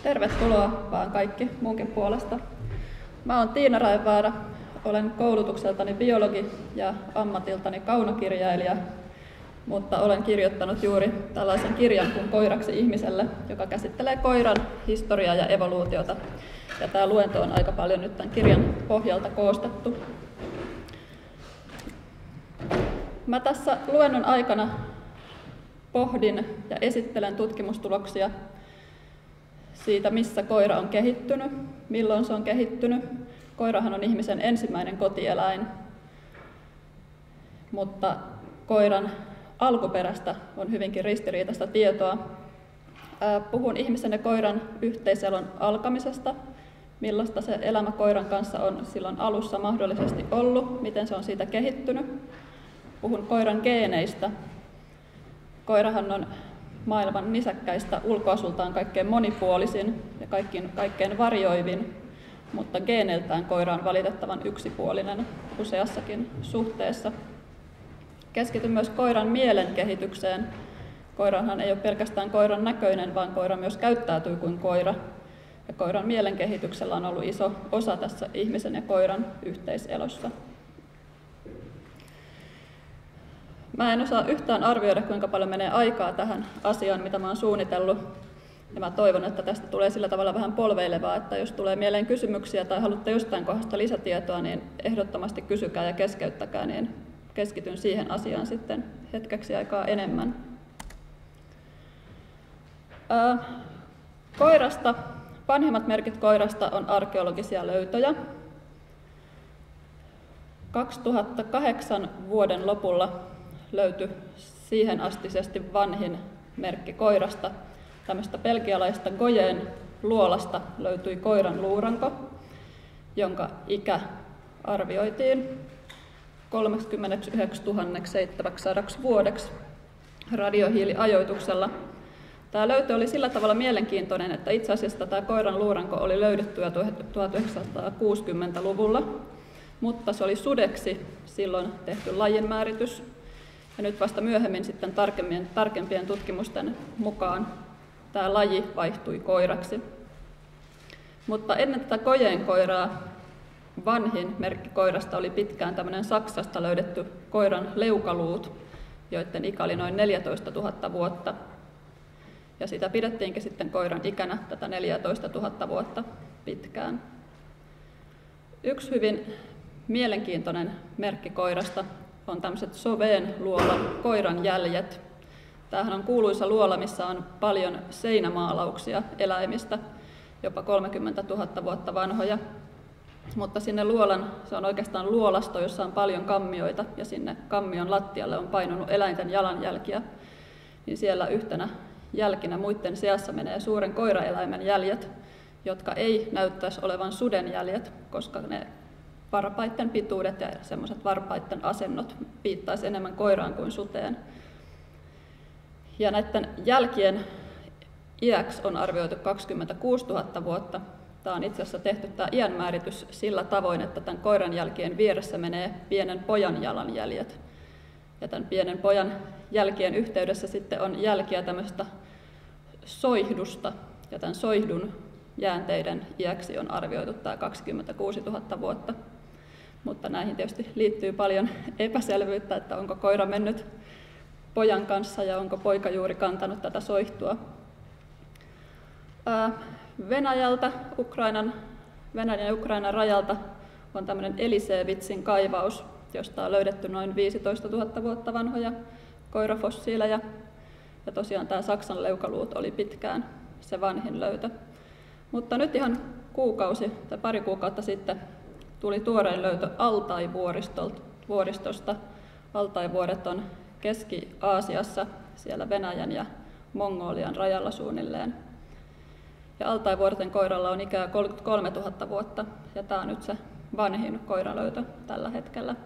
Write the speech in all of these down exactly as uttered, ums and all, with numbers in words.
Tervetuloa vaan kaikki munkin puolesta. Mä oon Tiina Raevaara, olen koulutukseltani biologi ja ammatiltani kaunokirjailija, mutta olen kirjoittanut juuri tällaisen kirjan kuin Koiraksi ihmiselle, joka käsittelee koiran historiaa ja evoluutiota. Ja tämä luento on aika paljon nyt tämän kirjan pohjalta koostettu. Mä tässä luennon aikana pohdin ja esittelen tutkimustuloksia siitä, missä koira on kehittynyt, milloin se on kehittynyt. Koirahan on ihmisen ensimmäinen kotieläin, mutta koiran alkuperästä on hyvinkin ristiriitaista tietoa. Puhun ihmisen ja koiran yhteiselon alkamisesta, millaista se elämä koiran kanssa on silloin alussa mahdollisesti ollut, miten se on siitä kehittynyt. Puhun koiran geeneistä. Koirahan on maailman nisäkkäistä ulkoasultaan kaikkein monipuolisin ja kaikkein, kaikkein varjoivin, mutta geeneiltään koira on valitettavan yksipuolinen useassakin suhteessa. Keskityn myös koiran mielen kehitykseen. Koiranhan ei ole pelkästään koiran näköinen, vaan koira myös käyttäytyy kuin koira. Ja koiran mielen kehityksellä on ollut iso osa tässä ihmisen ja koiran yhteiselossa. Mä en osaa yhtään arvioida, kuinka paljon menee aikaa tähän asiaan, mitä mä oon suunnitellut. Ja mä toivon, että tästä tulee sillä tavalla vähän polveilevaa, että jos tulee mieleen kysymyksiä tai haluatte jostain kohdasta lisätietoa, niin ehdottomasti kysykää ja keskeyttäkää, niin keskityn siihen asiaan sitten hetkeksi aikaa enemmän. Ää, koirasta, vanhimmat merkit koirasta on arkeologisia löytöjä. kaksituhattakahdeksan vuoden lopulla löytyi siihen astisesti vanhin merkki koirasta. Tämmöistä belgialaista Goyen luolasta löytyi koiran luuranko, jonka ikä arvioitiin kolmekymmentäyhdeksäntuhatta seitsemänsataa vuodeksi radiohiiliajoituksella. Tämä löytö oli sillä tavalla mielenkiintoinen, että itse asiassa tämä koiran luuranko oli löydetty jo tuhatyhdeksänsataakuusikymmentäluvulla, mutta se oli sudeksi silloin tehty lajinmääritys. Ja nyt vasta myöhemmin sitten tarkempien, tarkempien tutkimusten mukaan tämä laji vaihtui koiraksi. Mutta ennen tätä Goyen koiraa vanhin merkki koirasta oli pitkään tämmöinen Saksasta löydetty koiran leukaluut, joiden ikä oli noin neljätoistatuhatta vuotta. Ja sitä pidettiinkin sitten koiran ikänä tätä neljätoistatuhatta vuotta pitkään. Yksi hyvin mielenkiintoinen merkki koirasta on tämmöiset Sauvin luolan koiran jäljet. Tämähän on kuuluisa luola, missä on paljon seinämaalauksia eläimistä, jopa kolmekymmentätuhatta vuotta vanhoja. Mutta sinne luolan, se on oikeastaan luolasto, jossa on paljon kammioita, ja sinne kammion lattialle on painunut eläinten jalanjälkiä. Niin siellä yhtenä jälkinä muiden seassa menee suuren koiraeläimen jäljet, jotka ei näyttäisi olevan suden jäljet, koska ne varpaiden pituudet ja semmoiset varpaiden asennot viittaisi enemmän koiraan kuin suteen. Ja näiden jälkien iäksi on arvioitu kaksikymmentäkuusituhatta vuotta. Tämä on itse asiassa tehty tämä iänmääritys sillä tavoin, että tämän koiran jälkien vieressä menee pienen pojan jalanjäljet. Ja tämän pienen pojan jälkien yhteydessä sitten on jälkiä tämmöistä soihdusta. Ja tämän soihdun jäänteiden iäksi on arvioitu tämä kaksikymmentäkuusituhatta vuotta. Mutta näihin tietysti liittyy paljon epäselvyyttä, että onko koira mennyt pojan kanssa ja onko poika juuri kantanut tätä soihtua. Venäjältä, Ukrainan, Venäjän ja Ukrainan rajalta on tämmöinen Elisevitsin kaivaus, josta on löydetty noin viisitoistatuhatta vuotta vanhoja koirafossiileja. Ja tosiaan tämä Saksan leukaluut oli pitkään se vanhin löytö. Mutta nyt ihan kuukausi tai pari kuukautta sitten tuli tuorein löytö Altai-vuoristosta. Altai-vuoret on Keski-Aasiassa, siellä Venäjän ja Mongolian rajalla suunnilleen. Ja Altai-vuorten koiralla on ikää kolmekymmentäkolmetuhatta vuotta, ja tämä on nyt se vanhin koiralöytö tällä hetkellä.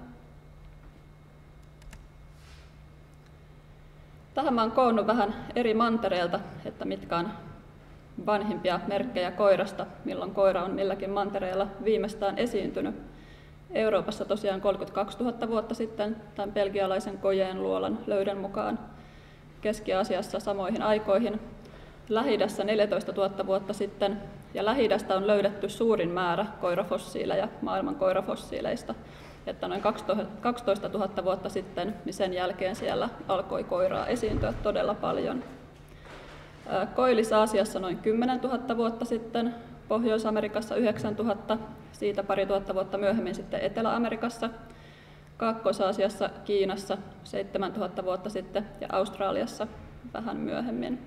Tähän mä oon koonnut vähän eri mantereilta, että mitkä on vanhimpia merkkejä koirasta, milloin koira on milläkin mantereella viimeistään esiintynyt. Euroopassa tosiaan kolmekymmentäkaksituhatta vuotta sitten tämän belgialaisen Goyen luolan löydön mukaan. Keski-Aasiassa samoihin aikoihin. Lähi-idässä neljätoistatuhatta vuotta sitten, ja Lähi-idästä on löydetty suurin määrä koirafossiileja maailman koirafossiileista, että noin kaksitoistatuhatta vuotta sitten, niin sen jälkeen siellä alkoi koiraa esiintyä todella paljon. Koillis-Aasiassa noin kymmenentuhatta vuotta sitten, Pohjois-Amerikassa yhdeksäntuhatta, siitä pari tuhatta vuotta myöhemmin sitten Etelä-Amerikassa, Kaakkois-Aasiassa, Kiinassa seitsemäntuhatta vuotta sitten ja Australiassa vähän myöhemmin.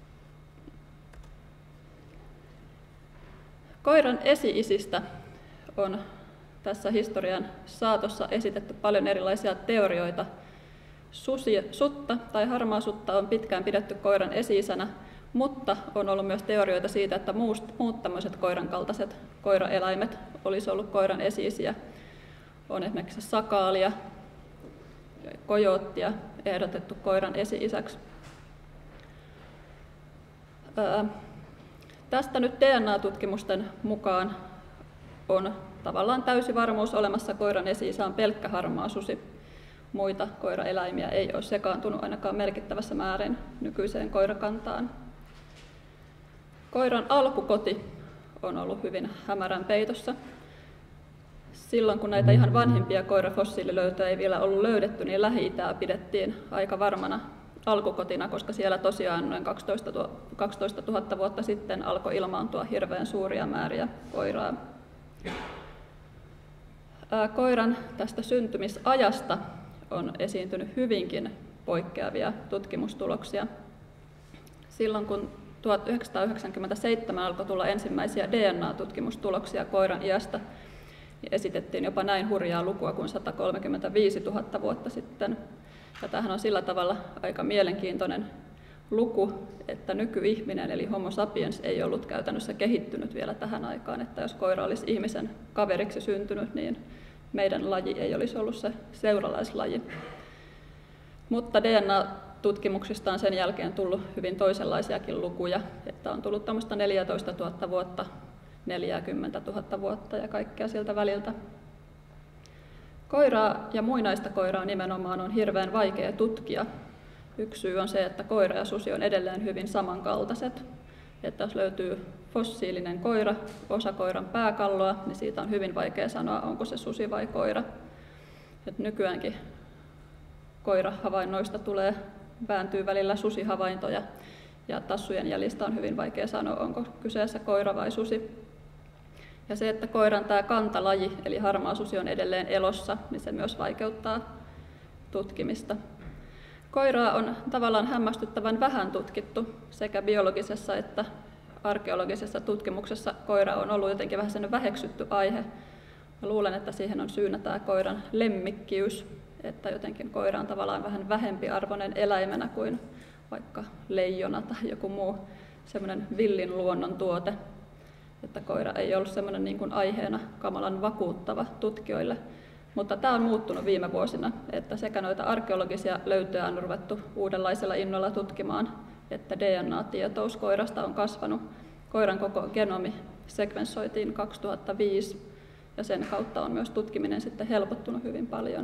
Koiran esi-isistä on tässä historian saatossa esitetty paljon erilaisia teorioita. Susi, sutta tai harmaasutta on pitkään pidetty koiran esi-isänä, mutta on ollut myös teorioita siitä, että muut tämmöiset koiran kaltaiset koiraeläimet olisi ollut koiran esi-isiä. On esimerkiksi sakaalia, kojoottia ehdotettu koiran esi-isäksi. Ää, tästä nyt D N A-tutkimusten mukaan on tavallaan täysi varmuus olemassa, koiran esi-isä on pelkkä harmaa susi. Muita koiraeläimiä ei ole sekaantunut ainakaan merkittävässä määrin nykyiseen koirakantaan. Koiran alkukoti on ollut hyvin hämärän peitossa. Silloin kun näitä ihan vanhimpia koirafossiililöytöjä ei vielä ollut löydetty, niin Lähi-itää pidettiin aika varmana alkukotina, koska siellä tosiaan noin kaksitoistatuhatta vuotta sitten alkoi ilmaantua hirveän suuria määriä koiraa. Koiran tästä syntymisajasta on esiintynyt hyvinkin poikkeavia tutkimustuloksia. Silloin kun tuhatyhdeksänsataayhdeksänkymmentäseitsemän alkoi tulla ensimmäisiä D N A-tutkimustuloksia koiran iästä, niin esitettiin jopa näin hurjaa lukua kuin sata kolmekymmentäviisituhatta vuotta sitten. Ja tämähän on sillä tavalla aika mielenkiintoinen luku, että nykyihminen eli Homo sapiens ei ollut käytännössä kehittynyt vielä tähän aikaan, että jos koira olisi ihmisen kaveriksi syntynyt, niin meidän laji ei olisi ollut se seuralaislaji. Mutta D N A-tutkimuksista on sen jälkeen tullut hyvin toisenlaisiakin lukuja, että on tullut tuommoista neljätoistatuhatta vuotta, neljäkymmentätuhatta vuotta ja kaikkea siltä väliltä. Koiraa ja muinaista koiraa nimenomaan on hirveän vaikea tutkia. Yksi syy on se, että koira ja susi on edelleen hyvin samankaltaiset. Että jos löytyy fossiilinen koira, osa koiran pääkalloa, niin siitä on hyvin vaikea sanoa, onko se susi vai koira. Et nykyäänkin koirahavainnoista tulee, vääntyy välillä susihavaintoja, ja tassujen jäljistä on hyvin vaikea sanoa, onko kyseessä koira vai susi. Ja se, että koiran tämä kantalaji, eli harmaa susi, on edelleen elossa, niin se myös vaikeuttaa tutkimista. Koiraa on tavallaan hämmästyttävän vähän tutkittu sekä biologisessa että arkeologisessa tutkimuksessa. Koira on ollut jotenkin vähän sen väheksytty aihe. Mä luulen, että siihen on syynä tämä koiran lemmikkiys, että jotenkin koira on tavallaan vähän vähempiarvoinen eläimenä kuin vaikka leijona tai joku muu semmoinen villin luonnon tuote. Että koira ei ollut semmoinen niin kuin aiheena kamalan vakuuttava tutkijoille. Mutta tämä on muuttunut viime vuosina, että sekä noita arkeologisia löytöjä on ruvettu uudenlaisella innolla tutkimaan, että D N A-tietous koirasta on kasvanut. Koiran koko genomi sekvensoitiin kaksituhattaviisi ja sen kautta on myös tutkiminen sitten helpottunut hyvin paljon.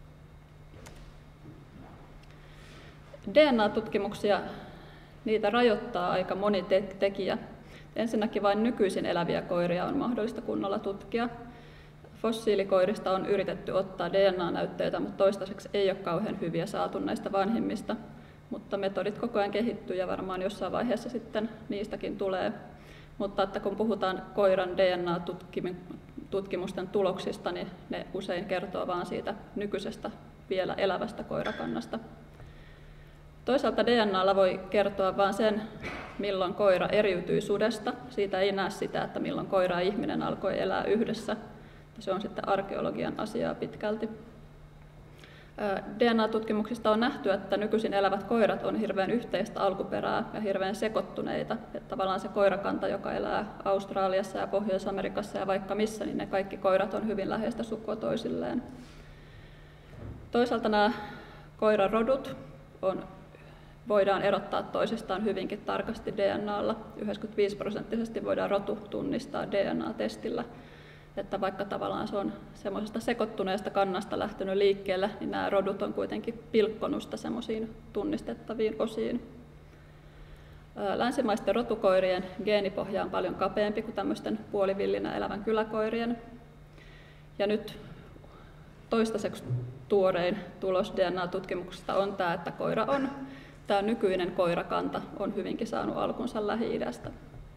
D N A-tutkimuksia, niitä rajoittaa aika moni tekijä. Ensinnäkin vain nykyisin eläviä koiria on mahdollista kunnolla tutkia. Fossiilikoirista on yritetty ottaa D N A-näytteitä, mutta toistaiseksi ei ole kauhean hyviä saatu näistä vanhimmista. Mutta metodit koko ajan kehittyy ja varmaan jossain vaiheessa sitten niistäkin tulee. Mutta että kun puhutaan koiran D N A-tutkimusten tuloksista, niin ne usein kertoo vain siitä nykyisestä vielä elävästä koirakannasta. Toisaalta D N A:lla voi kertoa vain sen, milloin koira eriytyi sudesta. Siitä ei näe sitä, että milloin koira ja ihminen alkoi elää yhdessä. Se on sitten arkeologian asiaa pitkälti. D N A-tutkimuksista on nähty, että nykyisin elävät koirat on hirveän yhteistä alkuperää ja hirveän sekoittuneita. Että tavallaan se koirakanta, joka elää Australiassa ja Pohjois-Amerikassa ja vaikka missä, niin ne kaikki koirat on hyvin läheistä sukua toisilleen. Toisaalta nämä koirarodut on, voidaan erottaa toisistaan hyvinkin tarkasti D N A:lla. yhdeksänkymmentäviisi prosenttisesti voidaan rotu tunnistaa D N A-testillä. Että vaikka tavallaan se on semmoisesta sekoittuneesta kannasta lähtenyt liikkeelle, niin nämä rodut on kuitenkin pilkkonusta semmoisiin tunnistettaviin osiin. Länsimaisten rotukoirien geenipohja on paljon kapeampi kuin tämmöisten puolivillinä elävän kyläkoirien. Ja nyt toistaiseksi tuorein tulos D N A-tutkimuksesta on tämä, että koira on, tämä nykyinen koirakanta on hyvinkin saanut alkunsa Lähi-idästä.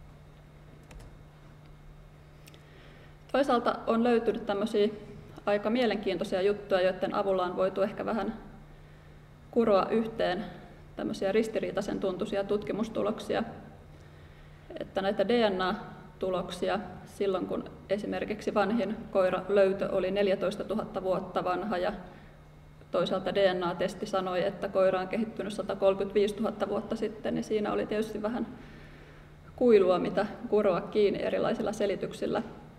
Toisaalta on löytynyt tämmöisiä aika mielenkiintoisia juttuja, joiden avulla on voitu ehkä vähän kuroa yhteen tämmöisiä ristiriitaisen tuntuisia tutkimustuloksia, että näitä D N A-tuloksia silloin, kun esimerkiksi vanhin koiralöytö oli neljätoista tuhatta vuotta vanha ja toisaalta D N A-testi sanoi, että koira on kehittynyt sata kolmekymmentäviisi tuhatta vuotta sitten, niin siinä oli tietysti vähän kuilua, mitä kuroa kiinni erilaisilla selityksillä.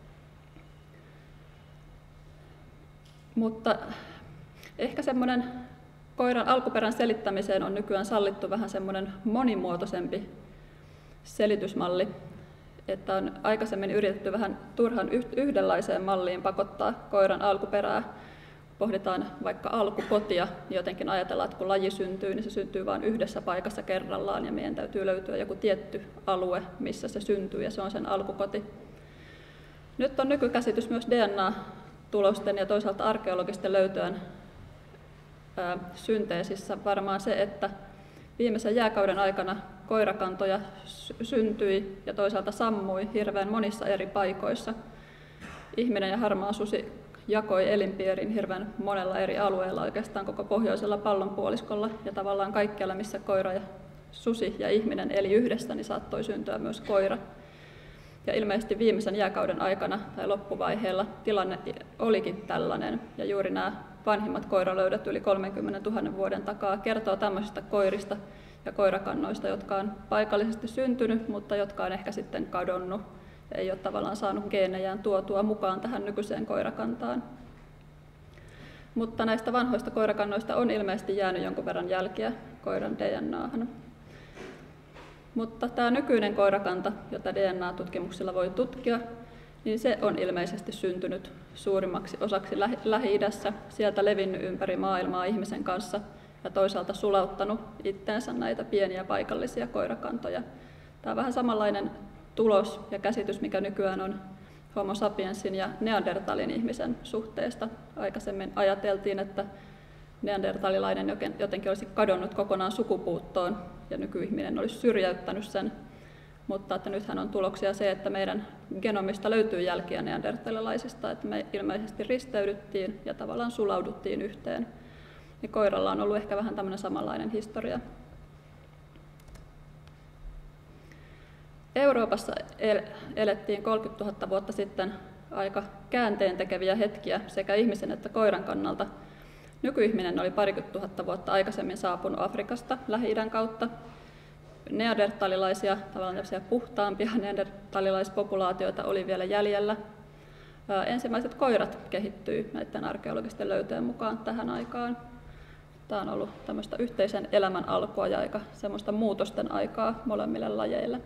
Mutta ehkä semmoinen koiran alkuperän selittämiseen on nykyään sallittu vähän semmoinen monimuotoisempi selitysmalli, että on aikaisemmin yritetty vähän turhan yhdenlaiseen malliin pakottaa koiran alkuperää. Pohditaan vaikka alkukotia, niin jotenkin ajatellaan, että kun laji syntyy, niin se syntyy vain yhdessä paikassa kerrallaan ja meidän täytyy löytyä joku tietty alue, missä se syntyy ja se on sen alkukoti. Nyt on nykykäsitys myös D N A-tulosten ja toisaalta arkeologisten löytöjen ää, synteesissä varmaan se, että viimeisen jääkauden aikana koirakantoja syntyi ja toisaalta sammui hirveän monissa eri paikoissa. Ihminen ja harmaa susi jakoi elinpiirin hirveän monella eri alueella, oikeastaan koko pohjoisella pallonpuoliskolla ja tavallaan kaikkialla, missä koira ja susi ja ihminen eli yhdessä, niin saattoi syntyä myös koira. Ja ilmeisesti viimeisen jääkauden aikana tai loppuvaiheella tilanne olikin tällainen ja juuri nämä vanhimmat koiralöydöt yli kolmekymmentätuhatta vuoden takaa kertoo tämmöisistä koirista ja koirakannoista, jotka on paikallisesti syntynyt, mutta jotka on ehkä sitten kadonnut ja ei ole tavallaan saanut geenejään tuotua mukaan tähän nykyiseen koirakantaan. Mutta näistä vanhoista koirakannoista on ilmeisesti jäänyt jonkun verran jälkiä koiran D N A:han. Mutta tämä nykyinen koirakanta, jota D N A-tutkimuksilla voi tutkia, niin se on ilmeisesti syntynyt suurimmaksi osaksi Lähi-idässä, sieltä levinnyt ympäri maailmaa ihmisen kanssa ja toisaalta sulauttanut itteensä näitä pieniä paikallisia koirakantoja. Tämä on vähän samanlainen tulos ja käsitys, mikä nykyään on Homo sapiensin ja neandertalin ihmisen suhteesta. Aikaisemmin ajateltiin, että neandertalilainen jotenkin olisi kadonnut kokonaan sukupuuttoon ja nykyihminen olisi syrjäyttänyt sen, mutta että nythän on tuloksia se, että meidän genomista löytyy jälkiä neandertalilaisista, että me ilmeisesti risteydyttiin ja tavallaan sulauduttiin yhteen. Ja koiralla on ollut ehkä vähän tämmöinen samanlainen historia. Euroopassa elettiin kolmekymmentätuhatta vuotta sitten aika käänteentekeviä hetkiä sekä ihmisen että koiran kannalta. Nykyihminen oli parikymmentä tuhatta vuotta aikaisemmin saapunut Afrikasta Lähi-idän kautta. Neandertalilaisia, tavallaan tämmöisiä puhtaampia neandertalilaispopulaatioita oli vielä jäljellä. Ensimmäiset koirat kehittyi näiden arkeologisten löytöjen mukaan tähän aikaan. Tämä on ollut tämmöistä yhteisen elämän alkua ja aika semmoista muutosten aikaa molemmille lajeille.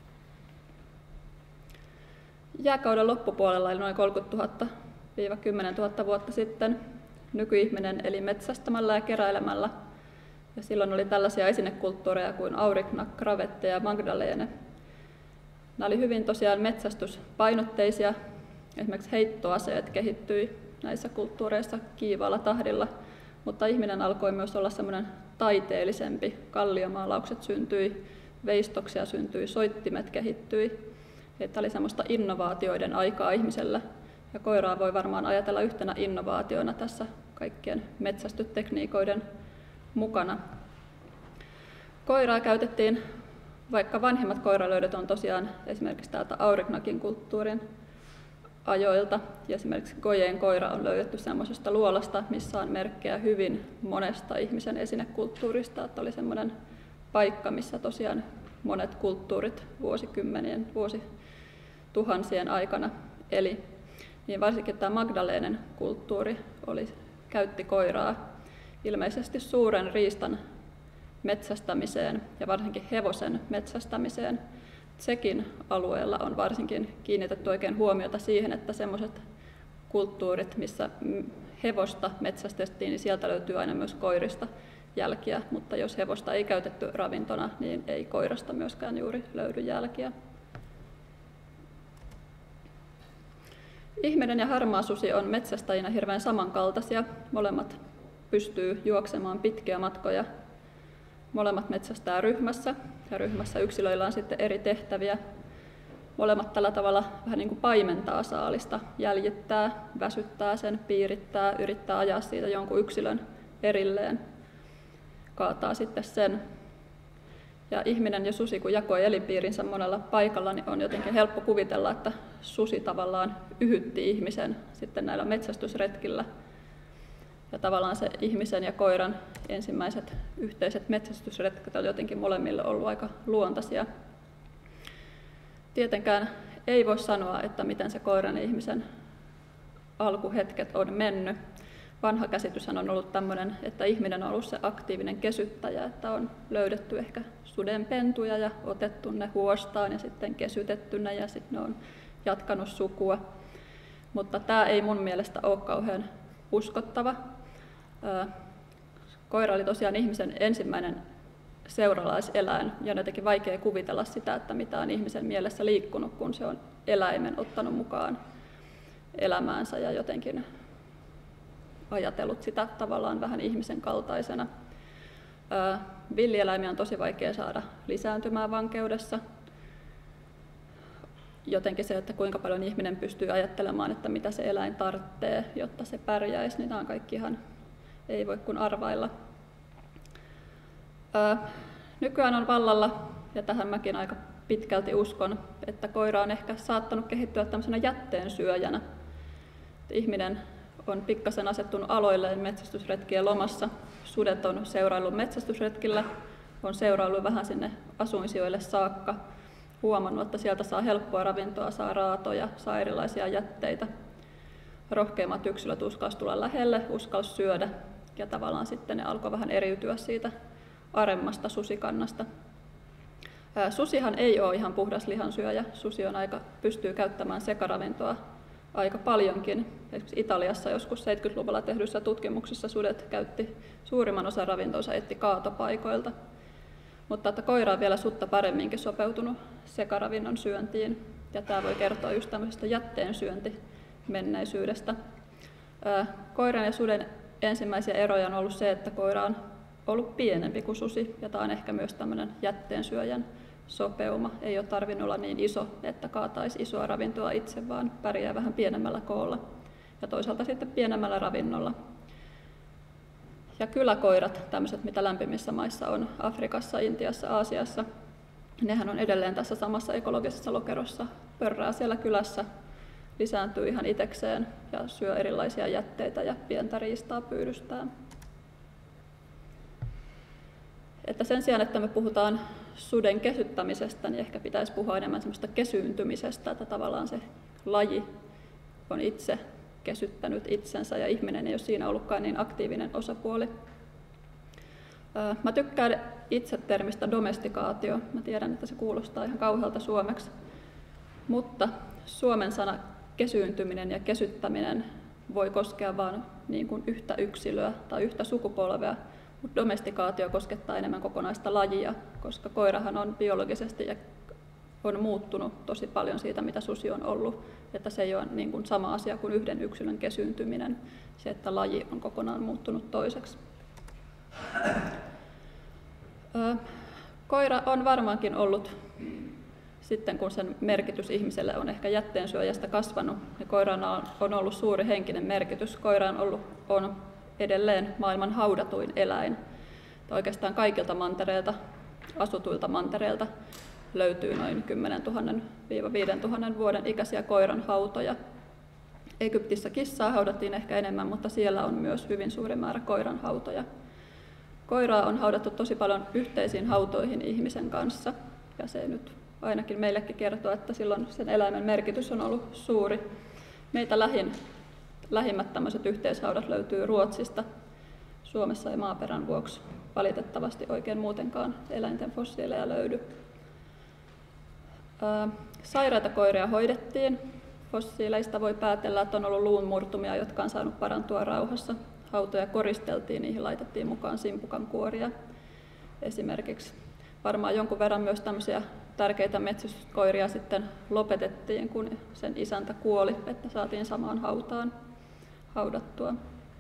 Jääkauden loppupuolella, eli noin kolmekymmentätuhatta - kymmenentuhatta vuotta sitten, nykyihminen eli metsästämällä ja keräilemällä. Ja silloin oli tällaisia esinekulttuureja kuin Aurignac, Gravette ja Magdalene. Nämä oli hyvin tosiaan metsästyspainotteisia. Esimerkiksi heittoaseet kehittyi näissä kulttuureissa kiivaalla tahdilla, mutta ihminen alkoi myös olla semmoinen taiteellisempi. Kalliomaalaukset syntyi, veistoksia syntyi, soittimet kehittyi. Tämä oli semmoista innovaatioiden aikaa ihmisellä. Ja koiraa voi varmaan ajatella yhtenä innovaationa tässä kaikkien metsästystekniikoiden mukana. Koiraa käytettiin, vaikka vanhimmat koiralöydöt on tosiaan esimerkiksi täältä Aurignacin kulttuurin ajoilta. Ja esimerkiksi Goyen koira on löydetty semmoisesta luolasta, missä on merkkejä hyvin monesta ihmisen esinekulttuurista. Että oli semmoinen paikka, missä tosiaan monet kulttuurit vuosikymmenien, vuosituhansien aikana eli. Niin varsinkin tämä Magdalenen kulttuuri oli, käytti koiraa ilmeisesti suuren riistan metsästämiseen ja varsinkin hevosen metsästämiseen. Tsekin alueella on varsinkin kiinnitetty oikein huomiota siihen, että sellaiset kulttuurit, missä hevosta metsästettiin, niin sieltä löytyy aina myös koirista jälkiä, mutta jos hevosta ei käytetty ravintona, niin ei koirasta myöskään juuri löydy jälkiä. Ihminen ja harmaasusi on metsästäjinä hirveän samankaltaisia. Molemmat pystyy juoksemaan pitkiä matkoja. Molemmat metsästää ryhmässä ja ryhmässä yksilöillä on sitten eri tehtäviä. Molemmat tällä tavalla vähän niin kuin paimentaa saalista, jäljittää, väsyttää sen, piirittää, yrittää ajaa siitä jonkun yksilön erilleen, kaataa sitten sen. Ja ihminen ja susi, kun jakoi elinpiirinsä monella paikalla, niin on jotenkin helppo kuvitella, että susi tavallaan yhytti ihmisen sitten näillä metsästysretkillä. Ja tavallaan se ihmisen ja koiran ensimmäiset yhteiset metsästysretket on jotenkin molemmille ollut aika luontaisia. Tietenkään ei voi sanoa, että miten se koiran ja ihmisen alkuhetket on mennyt. Vanha käsityshän on ollut tämmöinen, että ihminen on ollut se aktiivinen kesyttäjä, että on löydetty ehkä sudenpentuja ja otettu ne huostaan ja sitten kesytetty ne ja sitten ne on jatkanut sukua. Mutta tämä ei mun mielestä ole kauhean uskottava. Koira oli tosiaan ihmisen ensimmäinen seuralaiseläin ja on jotenkin vaikea kuvitella sitä, että mitä on ihmisen mielessä liikkunut, kun se on eläimen ottanut mukaan elämäänsä ja jotenkin ajatellut sitä tavallaan vähän ihmisen kaltaisena. Villieläimiä on tosi vaikea saada lisääntymään vankeudessa. Jotenkin se, että kuinka paljon ihminen pystyy ajattelemaan, että mitä se eläin tarvitsee, jotta se pärjäisi, niin nämä on kaikki ihan, ei voi kuin arvailla. Nykyään on vallalla, ja tähän mäkin aika pitkälti uskon, että koira on ehkä saattanut kehittyä tämmöisenä jätteensyöjänä. Ihminen on pikkasen asettunut aloilleen metsästysretkien lomassa. Sudet on seuraillut metsästysretkillä, on seuraillut vähän sinne asuinsijoille saakka, huomannut, että sieltä saa helppoa ravintoa, saa raatoja, saa erilaisia jätteitä. Rohkeimmat yksilöt uskalsivat tulla lähelle, uskalsivat syödä ja tavallaan sitten ne alkoi vähän eriytyä siitä aremmasta susikannasta. Susihan ei ole ihan puhdas lihansyöjä. Susi on aika, pystyy käyttämään sekaravintoa aika paljonkin. Esimerkiksi Italiassa joskus seitsemänkymmentäluvulla tehdyissä tutkimuksissa sudet käytti suurimman osan ravintonsa etti kaatopaikoilta. Mutta että koira on vielä sutta paremminkin sopeutunut sekaravinnon syöntiin. Ja tämä voi kertoa just tämmöisestä jätteen syöntimenneisyydestä. Koiran ja suden ensimmäisiä eroja on ollut se, että koira on ollut pienempi kuin susi, ja tämä on ehkä myös tämmöinen jätteensyöjän sopeuma. Ei ole tarvinnut olla niin iso, että kaataisi isoa ravintoa itse, vaan pärjää vähän pienemmällä koolla ja toisaalta sitten pienemmällä ravinnolla. Ja kyläkoirat, tämmöiset mitä lämpimissä maissa on, Afrikassa, Intiassa, Aasiassa, nehän on edelleen tässä samassa ekologisessa lokerossa, pörrää siellä kylässä, lisääntyy ihan itekseen ja syö erilaisia jätteitä ja pientä riistaa pyydystään. Että sen sijaan, että me puhutaan suden kesyttämisestä, niin ehkä pitäisi puhua enemmän semmoista kesyyntymisestä, että tavallaan se laji on itse kesyttänyt itsensä ja ihminen ei ole siinä ollutkaan niin aktiivinen osapuoli. Mä tykkään itse termistä domestikaatio. Mä tiedän, että se kuulostaa ihan kauhealta suomeksi, mutta suomen sana kesyyntyminen ja kesyttäminen voi koskea vain niin kuin yhtä yksilöä tai yhtä sukupolvea, mutta domestikaatio koskettaa enemmän kokonaista lajia, koska koirahan on biologisesti ja on muuttunut tosi paljon siitä, mitä susi on ollut. Että se ei ole niin kuin sama asia kuin yhden yksilön kesyyntyminen, se, että laji on kokonaan muuttunut toiseksi. Koira on varmaankin ollut, sitten kun sen merkitys ihmiselle on ehkä jätteensyöjästä kasvanut, niin koirana on ollut suuri henkinen merkitys. Koira on, ollut, on edelleen maailman haudatuin eläin. Oikeastaan kaikilta mantereilta, asutuilta mantereilta löytyy noin kymmenentuhatta viisituhatta vuoden ikäisiä koiran hautoja. Egyptissä kissaa haudattiin ehkä enemmän, mutta siellä on myös hyvin suuri määrä koiran hautoja. Koiraa on haudattu tosi paljon yhteisiin hautoihin ihmisen kanssa, ja se nyt ainakin meillekin kertoo, että silloin sen eläimen merkitys on ollut suuri. Meitä lähin, lähimmät tämmöiset yhteishaudat löytyy Ruotsista. Suomessa ei maaperän vuoksi valitettavasti oikein muutenkaan eläinten fossiileja löydy. Sairaita koiria hoidettiin. Fossiileista voi päätellä, että on ollut luunmurtumia, jotka on saanut parantua rauhassa. hautoja koristeltiin, niihin laitettiin mukaan simpukan kuoria esimerkiksi. Varmaan jonkun verran myös tämmöisiä tärkeitä metsästyskoiria sitten lopetettiin, kun sen isäntä kuoli, että saatiin samaan hautaan haudattua.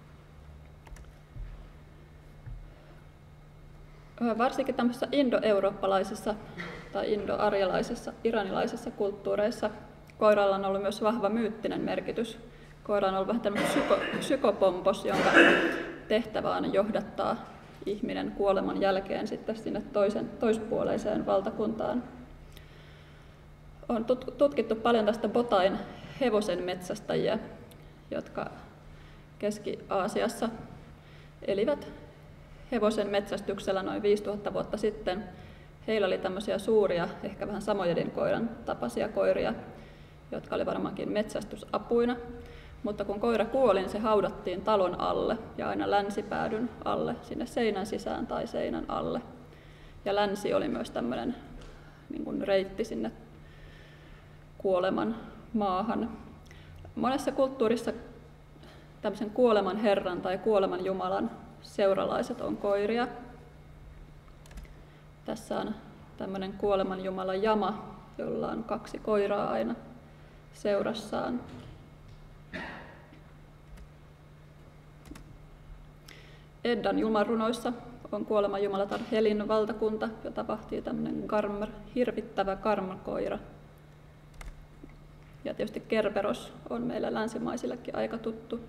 Varsinkin tämmöisissä indo-eurooppalaisissa tai indo-arjalaisissa, iranilaisissa kulttuureissa koiralla on ollut myös vahva myyttinen merkitys. Koira on ollut vähän tämmöinen psyko, psykopompos, jonka tehtävä on johdattaa ihminen kuoleman jälkeen sitten sinne toisen, toispuoleiseen valtakuntaan. On tutkittu paljon tästä Botain hevosen metsästäjiä, jotka Keski-Aasiassa elivät hevosen metsästyksellä noin viisituhatta vuotta sitten. Heillä oli tämmöisiä suuria, ehkä vähän samojedin koiran tapaisia koiria, jotka oli varmaankin metsästysapuina. Mutta kun koira kuoli, niin se haudattiin talon alle ja aina länsipäädyn alle, sinne seinän sisään tai seinän alle. Ja länsi oli myös tämmöinen niin kuin reitti sinne kuoleman maahan. Monessa kulttuurissa tämmöisen kuoleman herran tai kuoleman jumalan seuralaiset on koiria. Tässä on tämmöinen kuoleman jumala Jama, jolla on kaksi koiraa aina seurassaan. Eddan jumarunoissa on kuoleman jumalatar Helin valtakunta, jota vahtii tämmöinen Garmr, hirvittävä karmakoira. Ja tietysti Kerberos on meillä länsimaisillekin aika tuttu.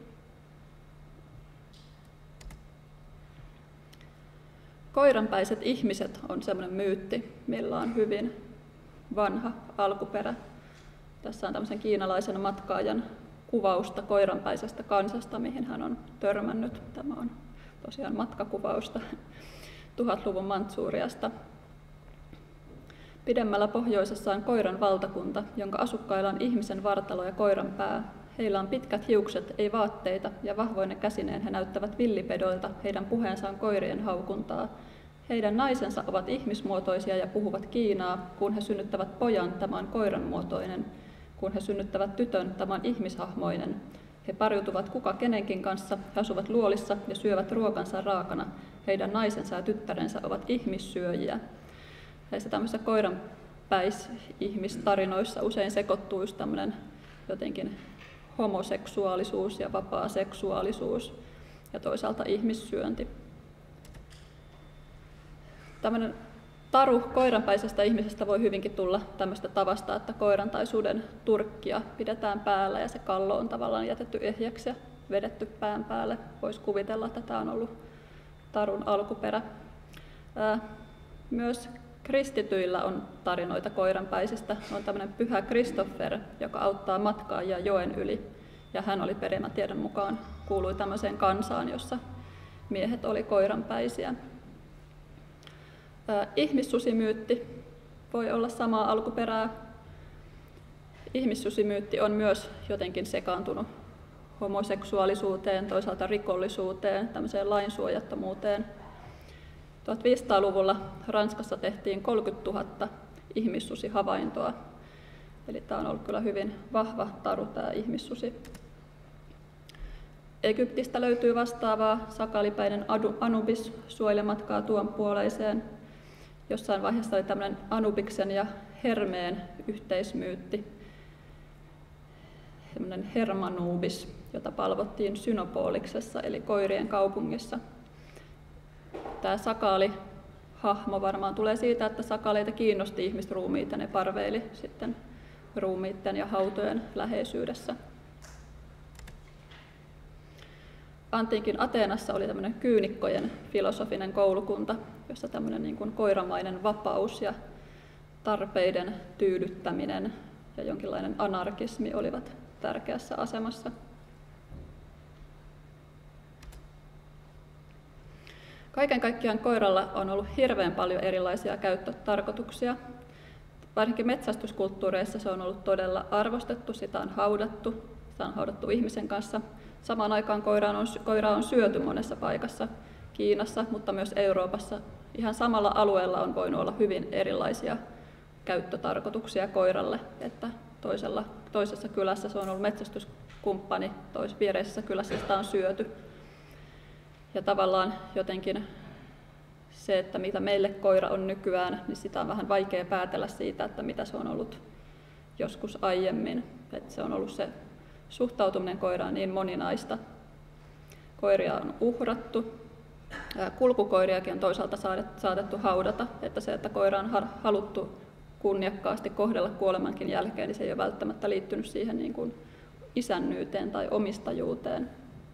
Koiranpäiset ihmiset on semmoinen myytti, millä on hyvin vanha alkuperä. Tässä on tämmöisen kiinalaisen matkaajan kuvausta koiranpäisestä kansasta, mihin hän on törmännyt. Tämä on tosiaan matkakuvausta tuhatluvun Mantsuriasta. Pidemmällä pohjoisessa on koiran valtakunta, jonka asukkailla on ihmisen vartalo ja koiran pää. Heillä on pitkät hiukset, ei vaatteita, ja vahvoine käsineen he näyttävät villipedoilta, heidän puheensa on koirien haukuntaa. Heidän naisensa ovat ihmismuotoisia ja puhuvat kiinaa, kun he synnyttävät pojan, tämä on koiran muotoinen. Kun he synnyttävät tytön, tämä on ihmishahmoinen. He pariutuvat kuka kenenkin kanssa, he asuvat luolissa ja syövät ruokansa raakana. Heidän naisensa ja tyttärensä ovat ihmissyöjiä. Näissä tämmöisissä koiranpäisihmistarinoissa usein sekoittuu just tämmöinen jotenkin homoseksuaalisuus ja vapaa seksuaalisuus ja toisaalta ihmissyönti. Tämmöinen taru koiranpäisestä ihmisestä voi hyvinkin tulla tämmöistä tavasta, että koiran tai suden turkkia pidetään päällä ja se kallo on tavallaan jätetty ehjäksi ja vedetty pään päälle. Voisi kuvitella, että tämä on ollut tarun alkuperä. Myös kristityillä on tarinoita koiranpäisistä. On tämmöinen pyhä Kristoffer, joka auttaa matkaajia joen yli. Ja hän oli perimän tiedon mukaan, kuului tämmöiseen kansaan, jossa miehet oli koiranpäisiä. Ihmissusimyytti voi olla samaa alkuperää. Ihmissusimyytti on myös jotenkin sekaantunut homoseksuaalisuuteen, toisaalta rikollisuuteen, tämmöiseen lainsuojattomuuteen. tuhatviisisataaluvulla Ranskassa tehtiin kolmekymmentätuhatta ihmissusihavaintoa. Eli tämä on ollut kyllä hyvin vahva taru, tämä ihmissusi. Egyptistä löytyy vastaavaa sakalipäinen Anubis suojelematkaa tuon puoleiseen. Jossain vaiheessa oli tämmöinen Anubiksen ja Hermeen yhteismyytti, tämmöinen Hermanubis, jota palvottiin Synopoliksessa eli koirien kaupungissa. Tämä sakaali-hahmo varmaan tulee siitä, että sakaleita kiinnosti ihmisruumiit ja ne parveili sitten ruumiitten ja hautojen läheisyydessä. Antiikin Ateenassa oli tämmöinen kyynikkojen filosofinen koulukunta, jossa tämmöinen niin kuin koiramainen vapaus ja tarpeiden tyydyttäminen ja jonkinlainen anarkismi olivat tärkeässä asemassa. Kaiken kaikkiaan koiralla on ollut hirveän paljon erilaisia käyttötarkoituksia. Varsinkin metsästyskulttuureissa se on ollut todella arvostettu, sitä on haudattu, sitä on haudattu ihmisen kanssa. Samaan aikaan koira on, koira on syöty monessa paikassa, Kiinassa, mutta myös Euroopassa. Ihan samalla alueella on voinut olla hyvin erilaisia käyttötarkoituksia koiralle, että toisella, toisessa kylässä se on ollut metsästyskumppani, toisessa viereisessä kylässä sitä on syöty. Ja tavallaan jotenkin se, että mitä meille koira on nykyään, niin sitä on vähän vaikea päätellä siitä, että mitä se on ollut joskus aiemmin. Että se on ollut se suhtautuminen koiraan niin moninaista. Koiria on uhrattu. Kulkukoiriakin on toisaalta saatettu haudata, että se, että koira on haluttu kunniakkaasti kohdella kuolemankin jälkeen, niin se ei ole välttämättä liittynyt siihen niin kuin isännyyteen tai omistajuuteen.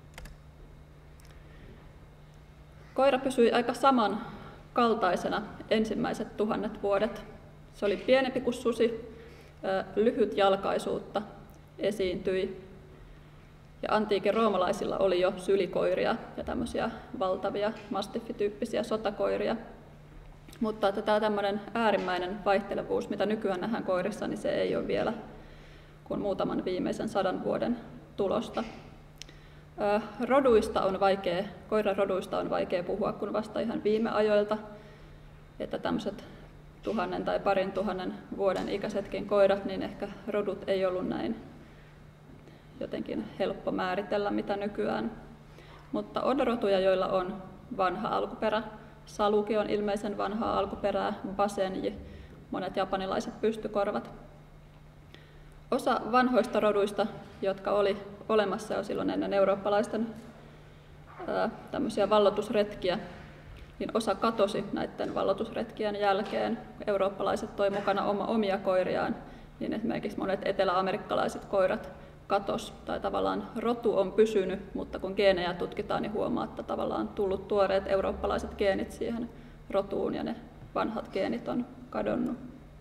Koira pysyi aika samankaltaisena ensimmäiset tuhannet vuodet. Se oli pienempi kuin susi, lyhytjalkaisuutta esiintyi. Ja antiikin roomalaisilla oli jo sylikoiria ja tämmöisiä valtavia mastiffityyppisiä sotakoiria. Mutta että tämä tämmöinen äärimmäinen vaihtelevuus, mitä nykyään nähdään koirissa, niin se ei ole vielä kuin muutaman viimeisen sadan vuoden tulosta. Roduista on vaikea, koiran roduista on vaikea puhua, kun vasta ihan viime ajoilta, että tämmöiset tuhannen tai parin tuhannen vuoden ikäisetkin koirat, niin ehkä rodut ei ollut näin jotenkin helppo määritellä, mitä nykyään. Mutta on rotuja, joilla on vanha alkuperä. Saluki on ilmeisen vanhaa alkuperää, basenji, monet japanilaiset pystykorvat. Osa vanhoista roduista, jotka oli olemassa jo silloin ennen eurooppalaisten ää, tämmöisiä valloitusretkiä, niin osa katosi näiden valloitusretkien jälkeen. Eurooppalaiset toi mukana oma, omia koiriaan, niin esimerkiksi monet eteläamerikkalaiset koirat katos, tai tavallaan rotu on pysynyt, mutta kun geenejä tutkitaan, niin huomaa, että tavallaan tullut tuoreet eurooppalaiset geenit siihen rotuun, ja ne vanhat geenit on kadonnut.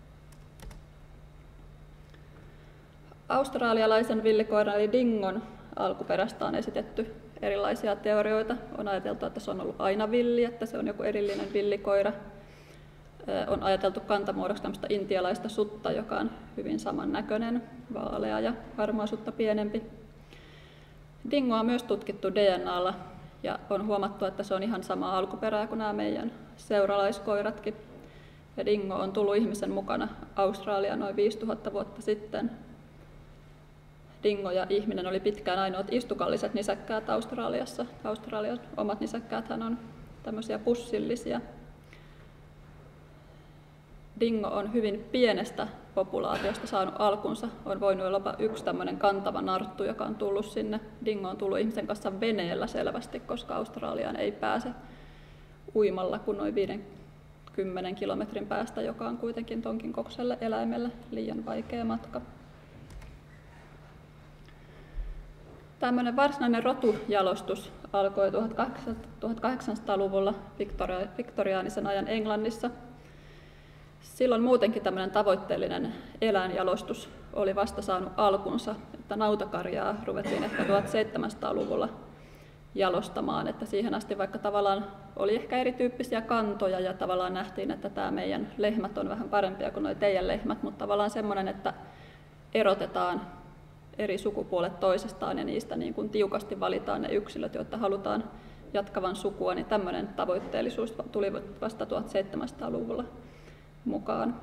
Australialaisen villikoiran eli dingon alkuperästä on esitetty erilaisia teorioita. On ajateltu, että se on ollut aina villi, että se on joku erillinen villikoira. On ajateltu kantamuodoksi tämmöistä intialaista sutta, joka on hyvin samannäköinen, vaalea ja harmaa sutta pienempi. Dingoa on myös tutkittu D N A:lla ja on huomattu, että se on ihan samaa alkuperää kuin nämä meidän seuralaiskoiratkin. Ja dingo on tullut ihmisen mukana Australiaan noin viisituhatta vuotta sitten. Dingo ja ihminen oli pitkään ainoat istukalliset nisäkkäät Australiassa. Australian omat nisäkkääthän on tämmöisiä pussillisia. Dingo on hyvin pienestä populaatiosta saanut alkunsa. On voinut olla yksi tämmöinen kantava narttu, joka on tullut sinne. Dingo on tullut ihmisen kanssa veneellä selvästi, koska Australiaan ei pääse uimalla kuin noin viidenkymmenen kilometrin päästä, joka on kuitenkin tonkin kokoiselle eläimelle liian vaikea matka. Tämmöinen varsinainen rotujalostus alkoi tuhatkahdeksansataaluvulla viktoriaanisen ajan Englannissa. Silloin muutenkin tämmöinen tavoitteellinen eläinjalostus oli vasta saanut alkunsa, että nautakarjaa ruvettiin ehkä tuhatseitsemänsataaluvulla jalostamaan, että siihen asti vaikka tavallaan oli ehkä erityyppisiä kantoja ja tavallaan nähtiin, että tämä meidän lehmät on vähän parempia kuin nuo teidän lehmät, mutta tavallaan semmoinen, että erotetaan eri sukupuolet toisestaan ja niistä niin kuin tiukasti valitaan ne yksilöt, joita halutaan jatkavan sukua, niin tämmöinen tavoitteellisuus tuli vasta tuhatseitsemänsataaluvulla mukaan.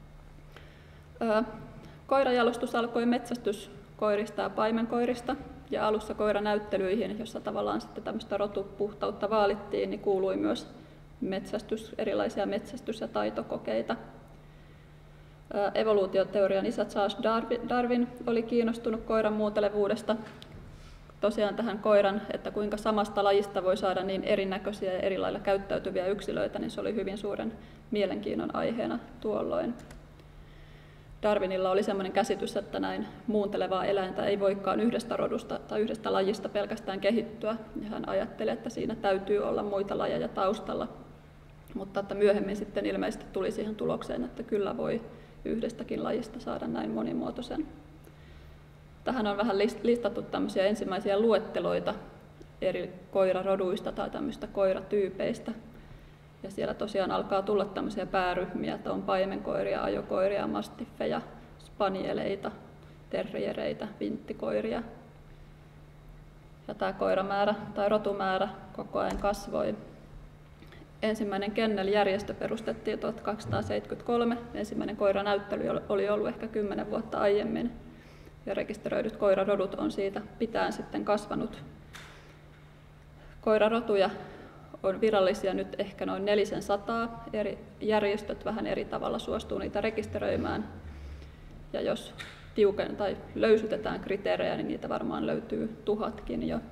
Koirajalostus alkoi metsästyskoirista ja paimenkoirista, ja alussa koiranäyttelyihin, jossa tavallaan sitten tämmöistä rotupuhtautta vaalittiin, niin kuului myös metsästys, erilaisia metsästys- ja taitokokeita. Evoluutioteorian isä Charles Darwin oli kiinnostunut koiran muutelevuudesta. Tosiaan tähän koiran, että kuinka samasta lajista voi saada niin erinäköisiä ja eri lailla käyttäytyviä yksilöitä, niin se oli hyvin suuren mielenkiinnon aiheena tuolloin. Darwinilla oli sellainen käsitys, että näin muuntelevaa eläintä ei voikaan yhdestä rodusta tai yhdestä lajista pelkästään kehittyä. Ja hän ajatteli, että siinä täytyy olla muita lajeja taustalla. Mutta että myöhemmin sitten ilmeisesti tuli siihen tulokseen, että kyllä voi yhdestäkin lajista saada näin monimuotoisen. Tähän on vähän listattu tämmöisiä ensimmäisiä luetteloita eri koiraroduista tai tämmöistä koiratyypeistä. Ja siellä tosiaan alkaa tulla tämmöisiä pääryhmiä, että on paimenkoiria, ajokoiria, mastiffeja, spanieleita, terriereitä, vinttikoiria. Ja tämä koiramäärä tai rotumäärä koko ajan kasvoi. Ensimmäinen Kennel-järjestö perustettiin tuhatkaksisataaseitsemänkymmentäkolme. Ensimmäinen koiranäyttely oli ollut ehkä kymmenen vuotta aiemmin. Ja rekisteröidyt koirarodut on siitä pitäen sitten kasvanut. Koirarotuja on virallisia nyt ehkä noin nelisen sataa. Eri järjestöt vähän eri tavalla suostuu niitä rekisteröimään. Ja jos tiuken tai löysytetään kriteerejä, niin niitä varmaan löytyy tuhatkin jo.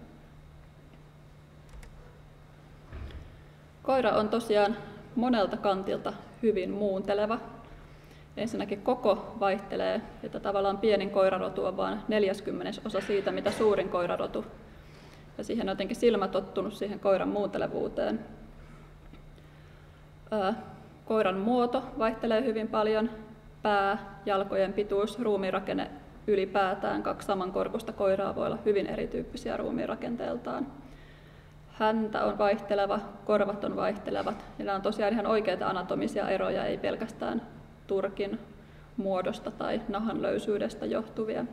Koira on tosiaan monelta kantilta hyvin muunteleva. Ensinnäkin koko vaihtelee, että tavallaan pienin koirarotu on vain neljäskymmenesosa siitä, mitä suurin koirarotu. Ja siihen on jotenkin silmä tottunut siihen koiran muuntelevuuteen. Koiran muoto vaihtelee hyvin paljon. Pää, jalkojen pituus, ruumiinrakenne ylipäätään. Kaksi samankorkuista koiraa voi olla hyvin erityyppisiä ruumiinrakenteeltaan. Häntä on vaihteleva, korvat on vaihtelevat. Ja nämä on tosiaan ihan oikeita anatomisia eroja, ei pelkästään turkin muodosta tai nahan löysyydestä johtuvia.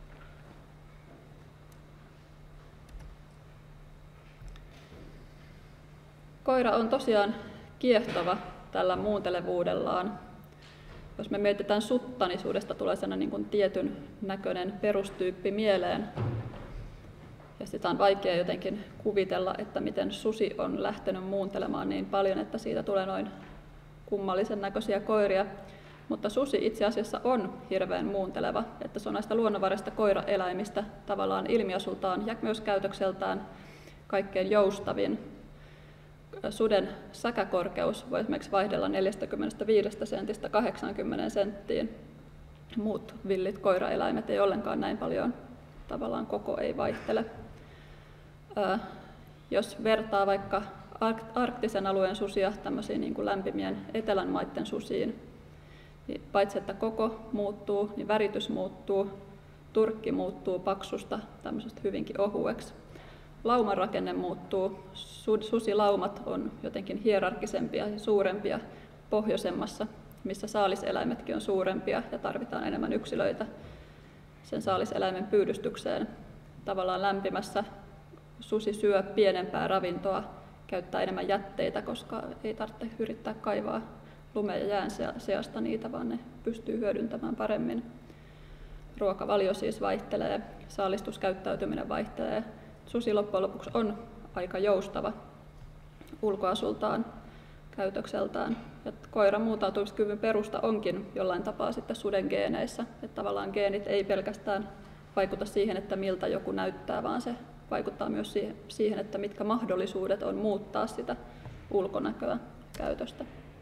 Koira on tosiaan kiehtova tällä muuntelevuudellaan. Jos me mietitään sutta, niin suudesta tulee sellainen niin kuin tietyn näköinen perustyyppi mieleen. Ja sitä on vaikea jotenkin kuvitella, että miten susi on lähtenyt muuntelemaan niin paljon, että siitä tulee noin kummallisen näköisiä koiria. Mutta susi itse asiassa on hirveän muunteleva, että se on näistä luonnonvaraisista koiraeläimistä tavallaan ilmiasultaan ja myös käytökseltään kaikkein joustavin. Suden säkäkorkeus voi esimerkiksi vaihdella neljäkymmentäviisi sentistä kahdeksankymmentä senttiin. Muut villit koiraeläimet ei ollenkaan näin paljon, tavallaan koko ei vaihtele. Ää, jos vertaa vaikka arktisen alueen susia tämmöisiin niin kuin lämpimien etelän maiden susiin, niin paitsi että koko muuttuu, niin väritys muuttuu, turkki muuttuu paksusta tämmöisestä hyvinkin ohueksi. Lauman rakenne muuttuu, susilaumat on jotenkin hierarkisempia ja suurempia pohjoisemmassa, missä saaliseläimetkin on suurempia ja tarvitaan enemmän yksilöitä sen saaliseläimen pyydystykseen. Tavallaan lämpimässä susi syö pienempää ravintoa, käyttää enemmän jätteitä, koska ei tarvitse yrittää kaivaa lumen ja jään seasta niitä, vaan ne pystyy hyödyntämään paremmin. Ruokavalio siis vaihtelee, saalistuskäyttäytyminen vaihtelee. Susi loppujen lopuksi on aika joustava ulkoasultaan, käytökseltään. Ja koiran muutautumiskyvyn perusta onkin jollain tapaa sitten suden geeneissä. Että tavallaan geenit ei pelkästään vaikuta siihen, että miltä joku näyttää, vaan se vaikuttaa myös siihen, että mitkä mahdollisuudet on muuttaa sitä ulkonäköä käytöstä.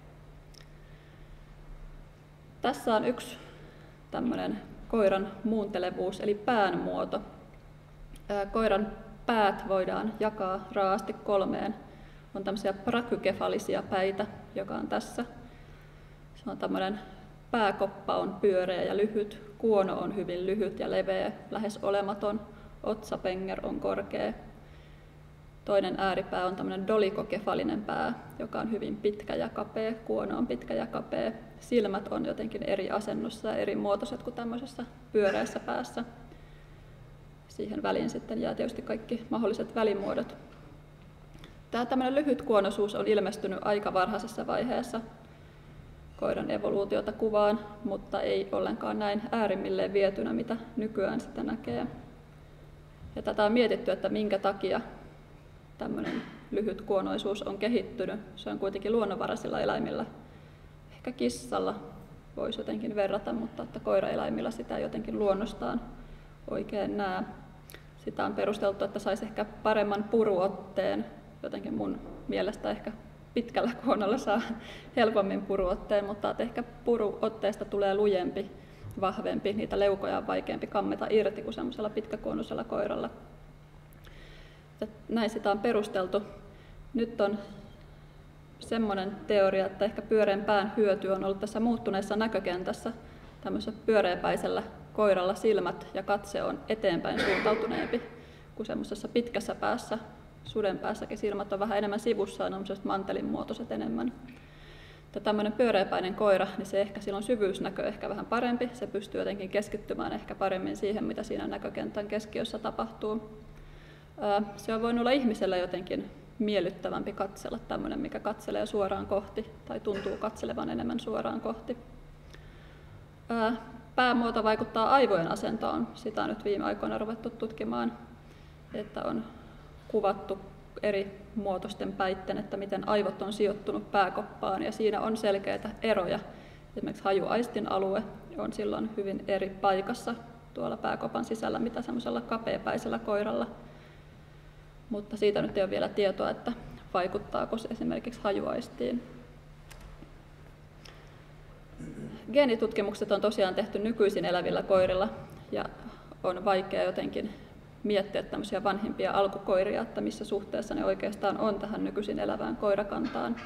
Tässä on yksi tämmöinen koiran muuntelevuus, eli pään muoto. Koiran päät voidaan jakaa raaasti kolmeen. On tämmöisiä brakykefalisia päitä, joka on tässä. Se on tämmöinen pääkoppa on pyöreä ja lyhyt, kuono on hyvin lyhyt ja leveä, lähes olematon, otsapenger on korkea. Toinen ääripää on tämmöinen dolikokefalinen pää, joka on hyvin pitkä ja kapea, kuono on pitkä ja kapea. Silmät on jotenkin eri asennossa ja eri muotoiset kuin tämmöisessä pyöreässä päässä. Siihen väliin sitten jää tietysti kaikki mahdolliset välimuodot. Tämä tämmöinen lyhytkuonoisuus on ilmestynyt aika varhaisessa vaiheessa koiran evoluutiota kuvaan, mutta ei ollenkaan näin äärimmilleen vietynä, mitä nykyään sitä näkee. Ja tätä on mietitty, että minkä takia tämmöinen lyhytkuonoisuus on kehittynyt. Se on kuitenkin luonnonvaraisilla eläimillä. Ehkä kissalla voisi jotenkin verrata, mutta että koiraeläimillä sitä jotenkin luonnostaan oikein näe. Sitä on perusteltu, että saisi ehkä paremman puruotteen. Jotenkin mun mielestä ehkä pitkällä kuonolla saa helpommin puruotteen, mutta että ehkä puruotteesta tulee lujempi, vahvempi. Niitä leukoja on vaikeampi kammeta irti kuin semmoisella pitkäkuonoisella koiralla. Näin sitä on perusteltu. Nyt on semmoinen teoria, että ehkä pyöreän pään hyöty on ollut tässä muuttuneessa näkökentässä. Tämmöisellä pyöreäpäisellä koiralla silmät ja katse on eteenpäin suuntautuneempi kuin semmoisessa pitkässä päässä. Suden päässäkin silmät on vähän enemmän sivussa, on mantelin muotoiset enemmän. Ja tämmöinen pyöreäpäinen koira, niin se ehkä silloin syvyysnäkö ehkä vähän parempi. Se pystyy jotenkin keskittymään ehkä paremmin siihen, mitä siinä näkökentän keskiössä tapahtuu. Se on voinut olla ihmiselle jotenkin miellyttävämpi katsella, tämmöinen, mikä katselee suoraan kohti tai tuntuu katselevan enemmän suoraan kohti. Päämuoto vaikuttaa aivojen asentoon. Sitä on nyt viime aikoina ruvettu tutkimaan, että on kuvattu eri muotoisten päitten, että miten aivot on sijoittunut pääkoppaan, ja siinä on selkeitä eroja. Esimerkiksi hajuaistin alue on silloin hyvin eri paikassa tuolla pääkopan sisällä, mitä semmoisella kapeapäisellä koiralla. Mutta siitä nyt ei ole vielä tietoa, että vaikuttaako se esimerkiksi hajuaistiin. Geenitutkimukset on tosiaan tehty nykyisin elävillä koirilla, ja on vaikea jotenkin miettiä tämmöisiä vanhimpia alkukoiria, että missä suhteessa ne oikeastaan on tähän nykyisin elävään koirakantaan.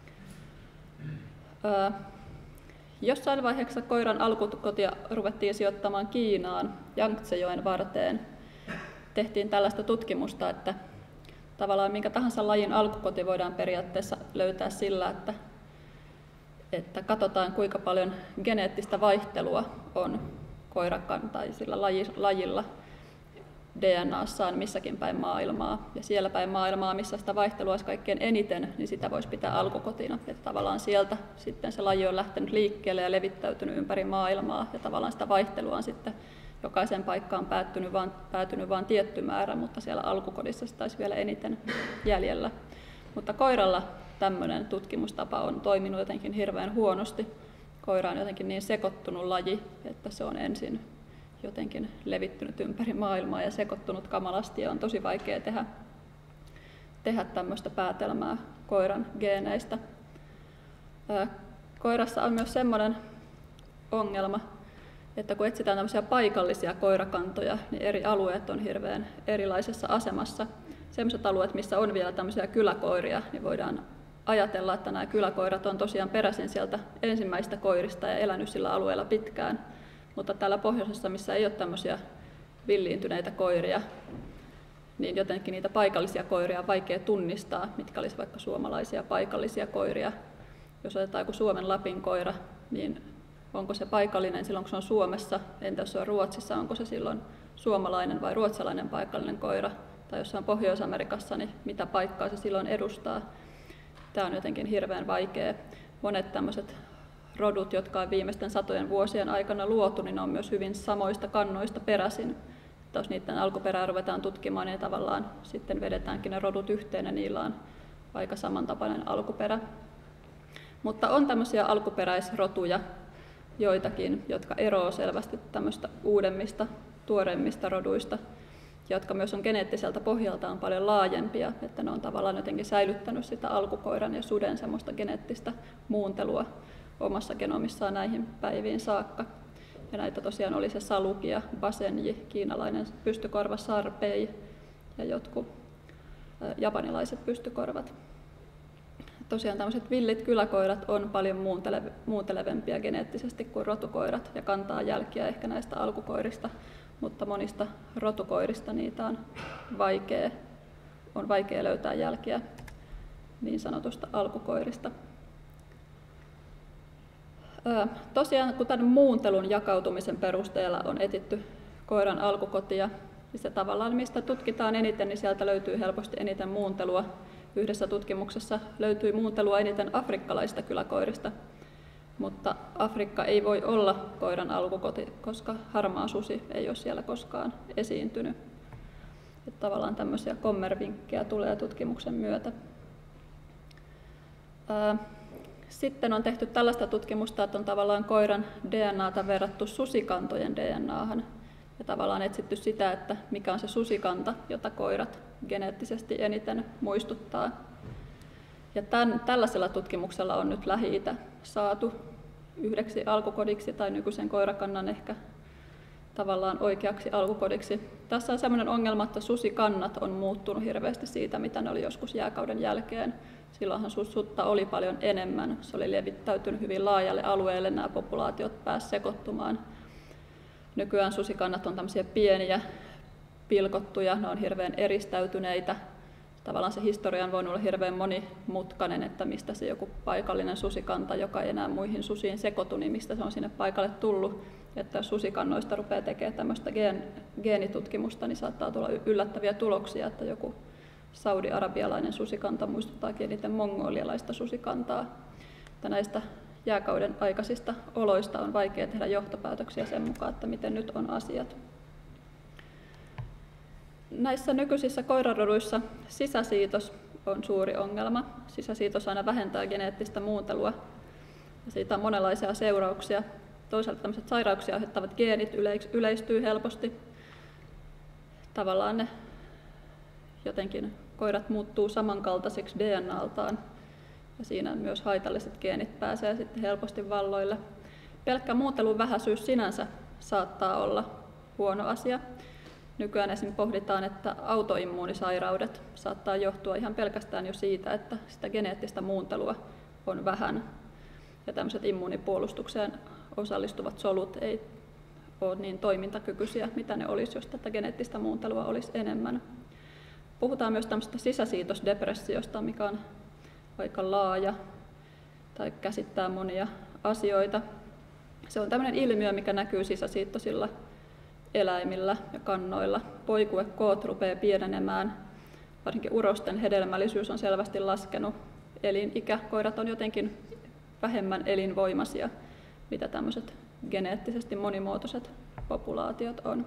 Öö, jossain vaiheessa koiran alkukotia ruvettiin sijoittamaan Kiinaan, Jangtsejoen varteen. Tehtiin tällaista tutkimusta, että tavallaan minkä tahansa lajin alkukoti voidaan periaatteessa löytää sillä, että, että katsotaan kuinka paljon geneettistä vaihtelua on koirakantaisilla lajilla D N A:ssaan missäkin päin maailmaa. Ja siellä päin maailmaa, missä sitä vaihtelua olisi kaikkein eniten, niin sitä voisi pitää alkukotina. Että tavallaan sieltä sitten se laji on lähtenyt liikkeelle ja levittäytynyt ympäri maailmaa. Ja tavallaan sitä vaihtelua on sitten jokaisen paikkaan päättynyt vaan, päätynyt vain tietty määrä, mutta siellä alkukodissa sitä olisi vielä eniten jäljellä. Mutta koiralla tämmöinen tutkimustapa on toiminut jotenkin hirveän huonosti. Koira on jotenkin niin sekoittunut laji, että se on ensin jotenkin levittynyt ympäri maailmaa ja sekoittunut kamalasti, ja on tosi vaikea tehdä, tehdä tämmöistä päätelmää koiran geeneistä. Koirassa on myös semmoinen ongelma, että kun etsitään tämmöisiä paikallisia koirakantoja, niin eri alueet on hirveän erilaisessa asemassa. Sellaiset alueet, missä on vielä tämmöisiä kyläkoiria, niin voidaan ajatella, että nämä kyläkoirat on tosiaan peräisin sieltä ensimmäistä koirista ja elänyt sillä alueella pitkään. Mutta täällä pohjoisessa, missä ei ole tämmöisiä villiintyneitä koiria, niin jotenkin niitä paikallisia koiria on vaikea tunnistaa, mitkä olisi vaikka suomalaisia paikallisia koiria. Jos otetaan joku Suomen Lapin koira, niin onko se paikallinen silloin, kun se on Suomessa? Entä jos se on Ruotsissa, onko se silloin suomalainen vai ruotsalainen paikallinen koira? Tai jos se on Pohjois-Amerikassa, niin mitä paikkaa se silloin edustaa? Tämä on jotenkin hirveän vaikea. Monet tämmöiset rodut, jotka on viimeisten satojen vuosien aikana luotu, niin ne on myös hyvin samoista kannoista peräisin. Että jos niiden alkuperää ruvetaan tutkimaan, niin tavallaan sitten vedetäänkin ne rodut yhteen ja niillä on aika samantapainen alkuperä. Mutta on tämmöisiä alkuperäisrotuja, joitakin, jotka eroavat selvästi tämmöistä uudemmista, tuoreimmista roduista, jotka myös on geneettiseltä pohjaltaan paljon laajempia, että ne on tavallaan jotenkin säilyttänyt sitä alkukoiran ja suden semmoista geneettistä muuntelua omassa genomissaan näihin päiviin saakka. Ja näitä tosiaan oli se saluki ja basenji, kiinalainen pystykorva sarpei ja jotkut japanilaiset pystykorvat. Tosiaan tämmöiset villit kyläkoirat on paljon muuntele- muuntelevempia geneettisesti kuin rotukoirat ja kantaa jälkiä ehkä näistä alkukoirista, mutta monista rotukoirista niitä on vaikea, on vaikea löytää jälkiä niin sanotusta alkukoirista. Tosiaan, kun tämän muuntelun jakautumisen perusteella on etsitty koiran alkukotia, niin se tavallaan, mistä tutkitaan eniten, niin sieltä löytyy helposti eniten muuntelua. Yhdessä tutkimuksessa löytyi muuntelua eniten afrikkalaisista kyläkoirista, mutta Afrikka ei voi olla koiran alkukoti, koska harmaa susi ei ole siellä koskaan esiintynyt. Että tavallaan tämmöisiä kommervinkkejä tulee tutkimuksen myötä. Sitten on tehty tällaista tutkimusta, että on tavallaan koiran D N A:ta verrattu susikantojen D N A:han ja tavallaan etsitty sitä, että mikä on se susikanta, jota koirat geneettisesti eniten muistuttaa. Ja tämän, tällaisella tutkimuksella on nyt Lähi-itä saatu yhdeksi alkukodiksi tai nykyisen koirakannan ehkä tavallaan oikeaksi alkukodiksi. Tässä on sellainen ongelma, että susikannat on muuttunut hirveästi siitä, mitä ne oli joskus jääkauden jälkeen. Silloinhan sutta oli paljon enemmän. Se oli levittäytynyt hyvin laajalle alueelle, nämä populaatiot pääsivät sekoittumaan. Nykyään susikannat on tämmöisiä pieniä, pilkottuja, ne on hirveän eristäytyneitä. Tavallaan se historia on voinut olla hirveän monimutkainen, että mistä se joku paikallinen susikanta, joka ei enää muihin susiin sekoitu, niin mistä se on sinne paikalle tullut. Että jos susikannoista rupeaa tekemään tämmöistä geen, geenitutkimusta, niin saattaa tulla yllättäviä tuloksia, että joku saudi-arabialainen susikanta muistuttaakin eniten mongolialaista susikantaa. Että näistä jääkauden aikaisista oloista on vaikea tehdä johtopäätöksiä sen mukaan, että miten nyt on asiat. Näissä nykyisissä koiraroduissa sisäsiitos on suuri ongelma. Sisäsiitos aina vähentää geneettistä muuntelua ja siitä on monenlaisia seurauksia. Toisaalta tämmöiset sairauksia aiheuttavat geenit yleistyy helposti. Tavallaan ne jotenkin koirat muuttuu samankaltaisiksi D N A:ltaan ja siinä myös haitalliset geenit pääsee sitten helposti valloille. Pelkkä muuntelun vähäisyys sinänsä saattaa olla huono asia. Nykyään esim. Pohditaan, että autoimmuunisairaudet saattaa johtua ihan pelkästään jo siitä, että sitä geneettistä muuntelua on vähän. Ja tämmöiset immuunipuolustukseen osallistuvat solut ei ole niin toimintakykyisiä, mitä ne olisi, jos tätä geneettistä muuntelua olisi enemmän. Puhutaan myös tämmöistä sisäsiitosdepressiosta, mikä on aika laaja tai käsittää monia asioita. Se on tämmöinen ilmiö, mikä näkyy sisäsiittoisilla eläimillä ja kannoilla. Poikuekoot rupeaa pienenemään, varsinkin urosten hedelmällisyys on selvästi laskenut. Elinikä, koirat on jotenkin vähemmän elinvoimaisia, mitä tämmöiset geneettisesti monimuotoiset populaatiot on.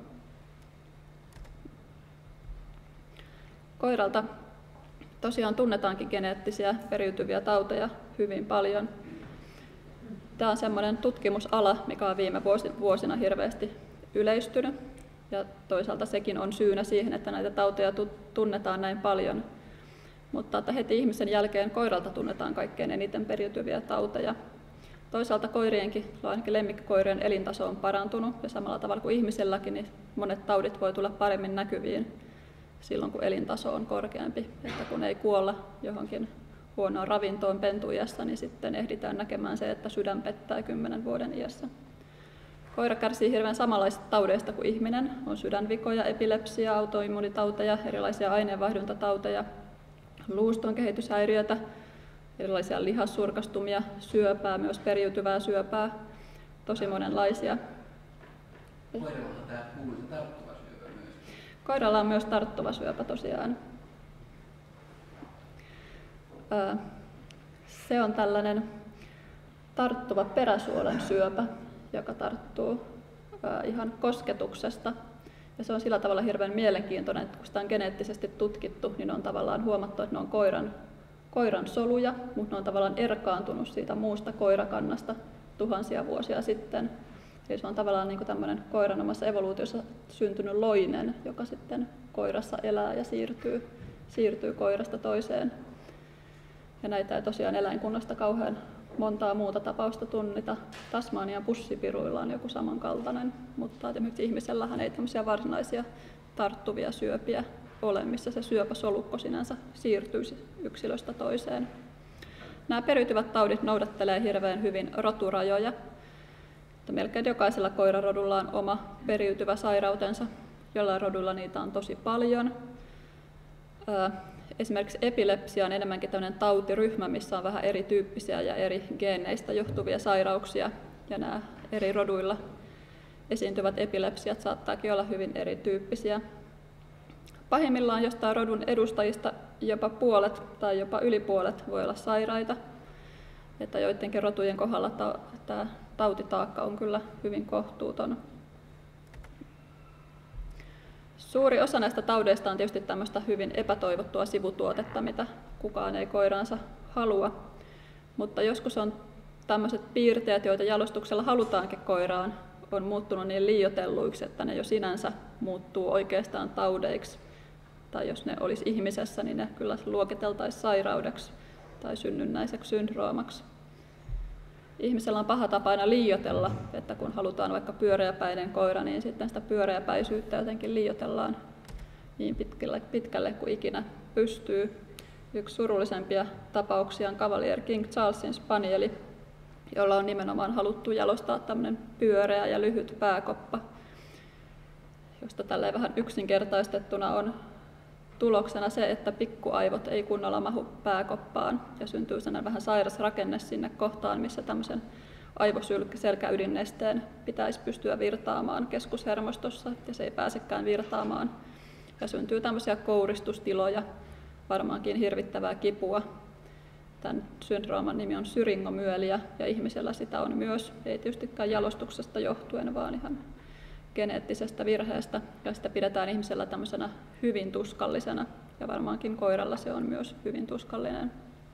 Koiralta tosiaan tunnetaankin geneettisiä periytyviä tauteja hyvin paljon. Tämä on semmoinen tutkimusala, mikä on viime vuosina hirveästi yleistynyt. Ja toisaalta sekin on syynä siihen, että näitä tauteja tunnetaan näin paljon. Mutta että heti ihmisen jälkeen koiralta tunnetaan kaikkein eniten periytyviä tauteja. Toisaalta koirienkin, ainakin lemmikkikoirien elintaso on parantunut ja samalla tavalla kuin ihmiselläkin, niin monet taudit voi tulla paremmin näkyviin silloin, kun elintaso on korkeampi. Että kun ei kuolla johonkin huonoon ravintoon pentuiässä, niin sitten ehditään näkemään se, että sydän pettää kymmenen vuoden iässä. Koira kärsii hirveän samanlaisista taudeista kuin ihminen. On sydänvikoja, epilepsiaa, autoimmuunitauteja, erilaisia aineenvaihduntatauteja, luuston kehityshäiriötä, erilaisia lihassurkastumia, syöpää, myös periytyvää syöpää, tosi monenlaisia. Koiralla on tämä kuuluisa tarttuva syöpä myös. Koiralla on myös tarttuva syöpä tosiaan. Se on tällainen tarttuva peräsuolen syöpä, joka tarttuu ihan kosketuksesta. Ja se on sillä tavalla hirveän mielenkiintoinen, että kun sitä on geneettisesti tutkittu, niin on tavallaan huomattu, että ne on koiran, koiran soluja, mutta ne on tavallaan erkaantunut siitä muusta koirakannasta tuhansia vuosia sitten. Eli se on tavallaan niin kuin tämmöinen koiran omassa evoluutiossa syntynyt loinen, joka sitten koirassa elää ja siirtyy, siirtyy koirasta toiseen. Ja näitä ei tosiaan eläinkunnasta kauhean montaa muuta tapausta tunnita. Tasmanian pussipiruilla on joku samankaltainen, mutta esimerkiksi ihmisellähän ei tämmöisiä varsinaisia tarttuvia syöpiä ole, missä se syöpäsolukko sinänsä siirtyisi yksilöstä toiseen. Nämä periytyvät taudit noudattelee hirveän hyvin roturajoja. Melkein jokaisella koirarodulla on oma periytyvä sairautensa, jollain rodulla niitä on tosi paljon. Esimerkiksi epilepsia on enemmänkin tämmöinen tautiryhmä, missä on vähän erityyppisiä ja eri geeneistä johtuvia sairauksia. Ja nämä eri roduilla esiintyvät epilepsiat saattaakin olla hyvin erityyppisiä. Pahimmillaan jostain rodun edustajista jopa puolet tai jopa yli puolet voi olla sairaita. Että joidenkin rotujen kohdalla ta- tämä tautitaakka on kyllä hyvin kohtuuton. Suuri osa näistä taudeista on tietysti tämmöistä hyvin epätoivottua sivutuotetta, mitä kukaan ei koiraansa halua. Mutta joskus on tämmöiset piirteet, joita jalostuksella halutaankin koiraan, on muuttunut niin liioitelluiksi, että ne jo sinänsä muuttuu oikeastaan taudeiksi. Tai jos ne olisi ihmisessä, niin ne kyllä luokiteltaisiin sairaudeksi tai synnynnäiseksi syndroomaksi. Ihmisellä on paha tapa aina liioitella, että kun halutaan vaikka pyöreäpäinen koira, niin sitten sitä pyöreäpäisyyttä jotenkin liioitellaan niin pitkälle, pitkälle kuin ikinä pystyy. Yksi surullisempia tapauksia on Cavalier King Charlesin spanieli, jolla on nimenomaan haluttu jalostaa tämmöinen pyöreä ja lyhyt pääkoppa, josta tälleen vähän yksinkertaistettuna on tuloksena se, että pikkuaivot ei kunnolla mahu pääkoppaan ja syntyy sellainen vähän sairas rakenne sinne kohtaan, missä tämmöisen aivoselkäydinnesteen pitäisi pystyä virtaamaan keskushermostossa ja se ei pääsekään virtaamaan. Ja syntyy tämmöisiä kouristustiloja, varmaankin hirvittävää kipua. Tämän syndrooman nimi on syringomyeliä ja ihmisellä sitä on myös, ei tietystikään jalostuksesta johtuen, vaan ihan geneettisestä virheestä, ja sitä pidetään ihmisellä tämmöisenä hyvin tuskallisena, ja varmaankin koiralla se on myös hyvin tuskallinen.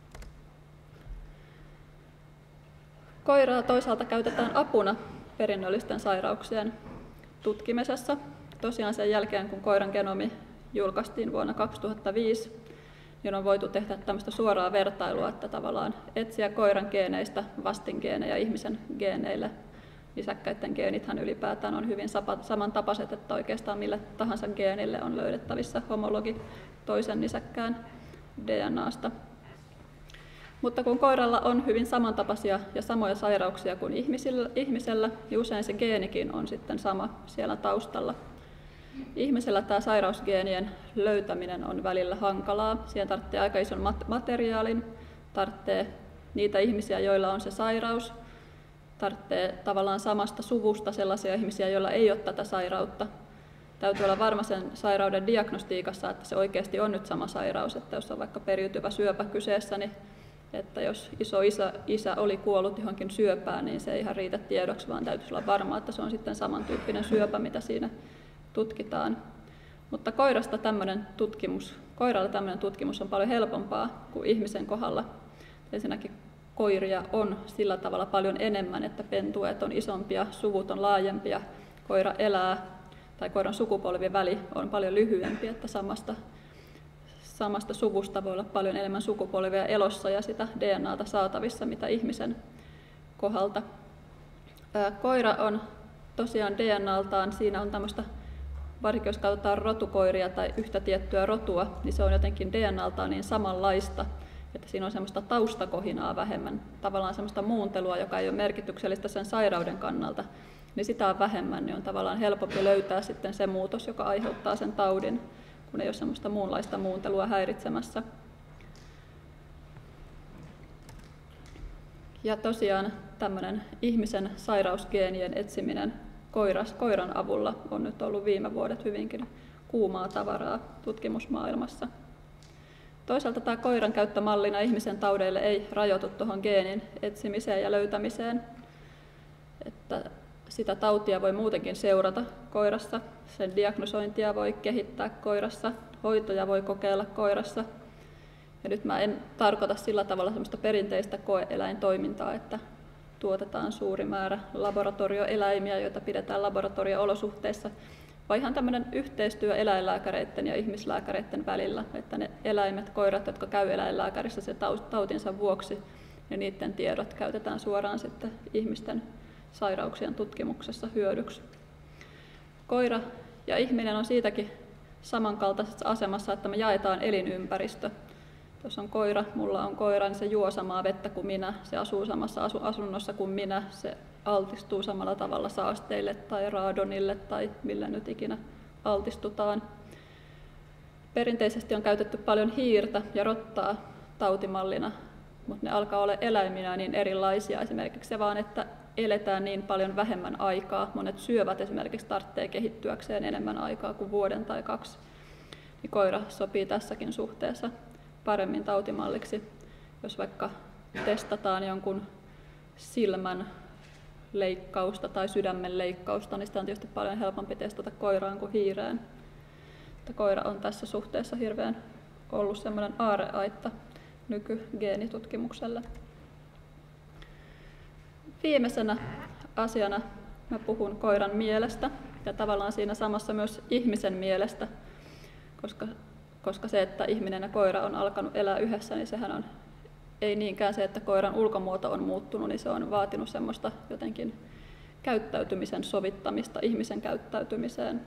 Koiraa toisaalta käytetään apuna perinnöllisten sairauksien tutkimisessa. Tosiaan sen jälkeen, kun koiran genomi julkaistiin vuonna kaksituhattaviisi, niin on voitu tehdä tämmöistä suoraa vertailua, että tavallaan etsiä koiran geeneistä vastingeenejä ihmisen geeneille. Nisäkkäiden geenithän ylipäätään on hyvin samantapaiset, että oikeastaan mille tahansa geenille on löydettävissä homologi toisen nisäkkään D N A:sta. Mutta kun koiralla on hyvin samantapaisia ja samoja sairauksia kuin ihmisellä, ihmisellä, niin usein se geenikin on sitten sama siellä taustalla. Ihmisellä tämä sairausgeenien löytäminen on välillä hankalaa. Siihen tarvitsee aika ison materiaalin, tarvitsee niitä ihmisiä, joilla on se sairaus, tarvitsee tavallaan samasta suvusta sellaisia ihmisiä, joilla ei ole tätä sairautta. Täytyy olla varma sen sairauden diagnostiikassa, että se oikeasti on nyt sama sairaus, että jos on vaikka periytyvä syöpä kyseessä, niin että jos iso isä, isä oli kuollut johonkin syöpään, niin se ei ihan riitä tiedoksi, vaan täytyisi olla varma, että se on sitten samantyyppinen syöpä, mitä siinä tutkitaan. Mutta koirasta tämmöinen tutkimus, koiralla tämmöinen tutkimus on paljon helpompaa kuin ihmisen kohdalla. Ensinnäkin koiria on sillä tavalla paljon enemmän, että pentueet on isompia, suvut on laajempia, koira elää tai koiran sukupolvien väli on paljon lyhyempi, että samasta, samasta suvusta voi olla paljon enemmän sukupolvia elossa ja sitä D N A:ta saatavissa, mitä ihmisen kohdalta. Koira on tosiaan D N A:ltaan, siinä on tämmöistä, varsinkin jos katsotaan rotukoiria tai yhtä tiettyä rotua, niin se on jotenkin D N A:ltaan niin samanlaista, että siinä on semmoista taustakohinaa vähemmän, tavallaan semmoista muuntelua, joka ei ole merkityksellistä sen sairauden kannalta, niin sitä on vähemmän, niin on tavallaan helpompi löytää sitten se muutos, joka aiheuttaa sen taudin, kun ei ole semmoista muunlaista muuntelua häiritsemässä. Ja tosiaan tämmöinen ihmisen sairausgeenien etsiminen koiras, koiran avulla on nyt ollut viime vuodet hyvinkin kuumaa tavaraa tutkimusmaailmassa. Toisaalta tämä koiran käyttö mallina ihmisen taudeille ei rajoitu tuohon geenin etsimiseen ja löytämiseen. Että sitä tautia voi muutenkin seurata koirassa, sen diagnosointia voi kehittää koirassa, hoitoja voi kokeilla koirassa. Ja nyt mä en tarkoita sillä tavalla semmoista perinteistä koe-eläintoimintaa, että tuotetaan suuri määrä laboratorioeläimiä, joita pidetään laboratorio-olosuhteissa, vaan ihan tämmöinen yhteistyö eläinlääkäreiden ja ihmislääkäreiden välillä, että ne eläimet, koirat, jotka käy eläinlääkärissä se tautinsa vuoksi, ja niiden tiedot käytetään suoraan sitten ihmisten sairauksien tutkimuksessa hyödyksi. Koira ja ihminen on siitäkin samankaltaisessa asemassa, että me jaetaan elinympäristö. Jos on koira, mulla on koira, niin se juo samaa vettä kuin minä, se asuu samassa asunnossa kuin minä, se altistuu samalla tavalla saasteille tai raadonille tai millä nyt ikinä altistutaan. Perinteisesti on käytetty paljon hiirtä ja rottaa tautimallina, mutta ne alkaa olla eläiminä niin erilaisia. Esimerkiksi se vaan, että eletään niin paljon vähemmän aikaa. Monet syövät esimerkiksi tarvitsee kehittyäkseen enemmän aikaa kuin vuoden tai kaksi. Niin koira sopii tässäkin suhteessa paremmin tautimalliksi. Jos vaikka testataan jonkun silmän leikkausta tai sydämen leikkausta, niin sitä on tietysti paljon helpompi testata koiraan kuin hiireen. Että koira on tässä suhteessa hirveän ollut semmoinen aarreaitta nykygeenitutkimukselle. Viimeisenä asiana mä puhun koiran mielestä ja tavallaan siinä samassa myös ihmisen mielestä, koska, koska se, että ihminen ja koira on alkanut elää yhdessä, niin sehän on ei niinkään se, että koiran ulkomuoto on muuttunut, niin se on vaatinut semmoista jotenkin käyttäytymisen sovittamista ihmisen käyttäytymiseen.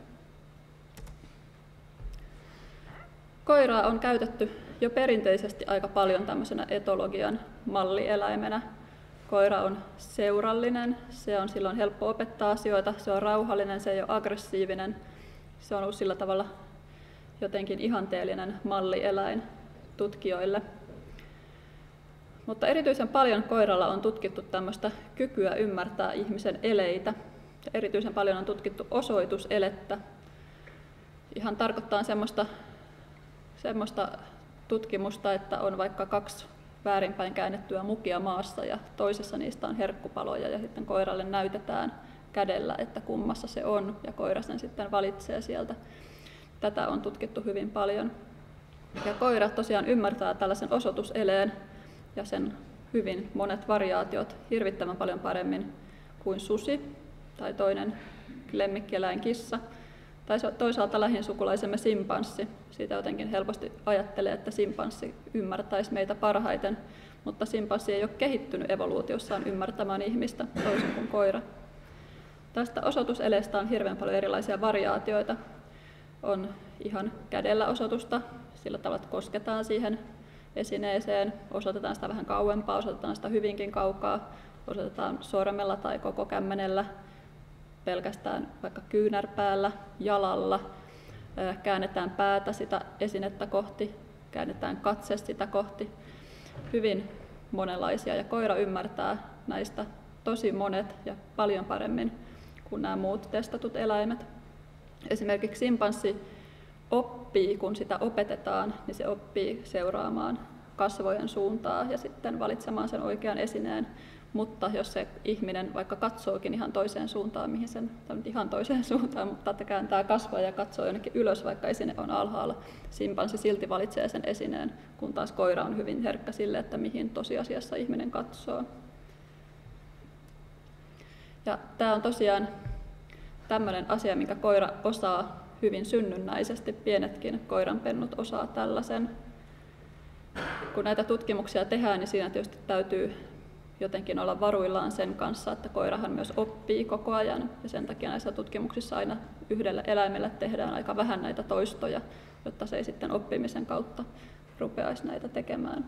Koiraa on käytetty jo perinteisesti aika paljon tämmöisenä etologian mallieläimenä. Koira on seurallinen, se on silloin helppo opettaa asioita, se on rauhallinen, se ei ole aggressiivinen. Se on ollut sillä tavalla jotenkin ihanteellinen mallieläin tutkijoille. Mutta erityisen paljon koiralla on tutkittu tämmöistä kykyä ymmärtää ihmisen eleitä. Ja erityisen paljon on tutkittu osoituselettä. Ihan tarkoittaa semmoista, semmoista tutkimusta, että on vaikka kaksi väärinpäin käännettyä mukia maassa ja toisessa niistä on herkkupaloja ja sitten koiralle näytetään kädellä, että kummassa se on, ja koira sen sitten valitsee sieltä. Tätä on tutkittu hyvin paljon. Ja koira tosiaan ymmärtää tällaisen osoituseleen ja sen hyvin monet variaatiot hirvittävän paljon paremmin kuin susi tai toinen lemmikkieläin kissa. Tai toisaalta lähinsukulaisemme simpanssi. Siitä jotenkin helposti ajattelee, että simpanssi ymmärtäisi meitä parhaiten, mutta simpanssi ei ole kehittynyt evoluutiossaan ymmärtämään ihmistä toisin kuin koira. Tästä osoituseleestä on hirveän paljon erilaisia variaatioita. On ihan kädellä osoitusta, sillä tavalla, että kosketaan siihen esineeseen, osoitetaan sitä vähän kauempaa, osoitetaan sitä hyvinkin kaukaa, osoitetaan sormella tai koko kämmenellä, pelkästään vaikka kyynärpäällä, jalalla, käännetään päätä sitä esinettä kohti, käännetään katse sitä kohti. Hyvin monenlaisia, ja koira ymmärtää näistä tosi monet ja paljon paremmin kuin nämä muut testatut eläimet. Esimerkiksi simpanssi oppii, kun sitä opetetaan, niin se oppii seuraamaan kasvojen suuntaa ja sitten valitsemaan sen oikean esineen. Mutta jos se ihminen vaikka katsookin ihan toiseen suuntaan, mihin sen, tai ihan toiseen suuntaan, mutta että kääntää kasvoja ja katsoo jonnekin ylös, vaikka esine on alhaalla, simpanssi silti valitsee sen esineen, kun taas koira on hyvin herkkä sille, että mihin tosiasiassa ihminen katsoo. Ja tämä on tosiaan tämmöinen asia, minkä koira osaa hyvin synnynnäisesti. Pienetkin koiranpennut osaa tällaisen. Kun näitä tutkimuksia tehdään, niin siinä tietysti täytyy jotenkin olla varuillaan sen kanssa, että koirahan myös oppii koko ajan. Ja sen takia näissä tutkimuksissa aina yhdelle eläimelle tehdään aika vähän näitä toistoja, jotta se ei sitten oppimisen kautta rupeaisi näitä tekemään.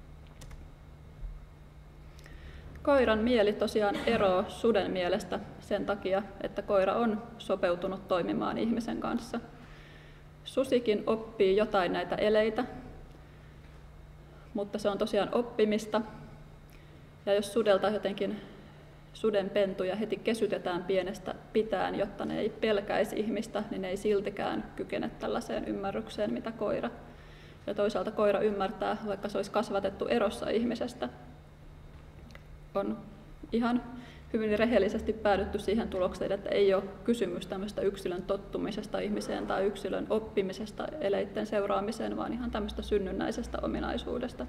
Koiran mieli tosiaan eroaa suden mielestä sen takia, että koira on sopeutunut toimimaan ihmisen kanssa. Susikin oppii jotain näitä eleitä, mutta se on tosiaan oppimista. Ja jos sudelta jotenkin suden pentuja heti kesytetään pienestä pitäen, jotta ne ei pelkäisi ihmistä, niin ne ei siltikään kykene tällaiseen ymmärrykseen, mitä koira. Ja toisaalta koira ymmärtää, vaikka se olisi kasvatettu erossa ihmisestä. On ihan hyvin rehellisesti päädytty siihen tulokseen, että ei ole kysymys tämmöistä yksilön tottumisesta ihmiseen tai yksilön oppimisesta eleitten seuraamiseen, vaan ihan tämmöistä synnynnäisestä ominaisuudesta.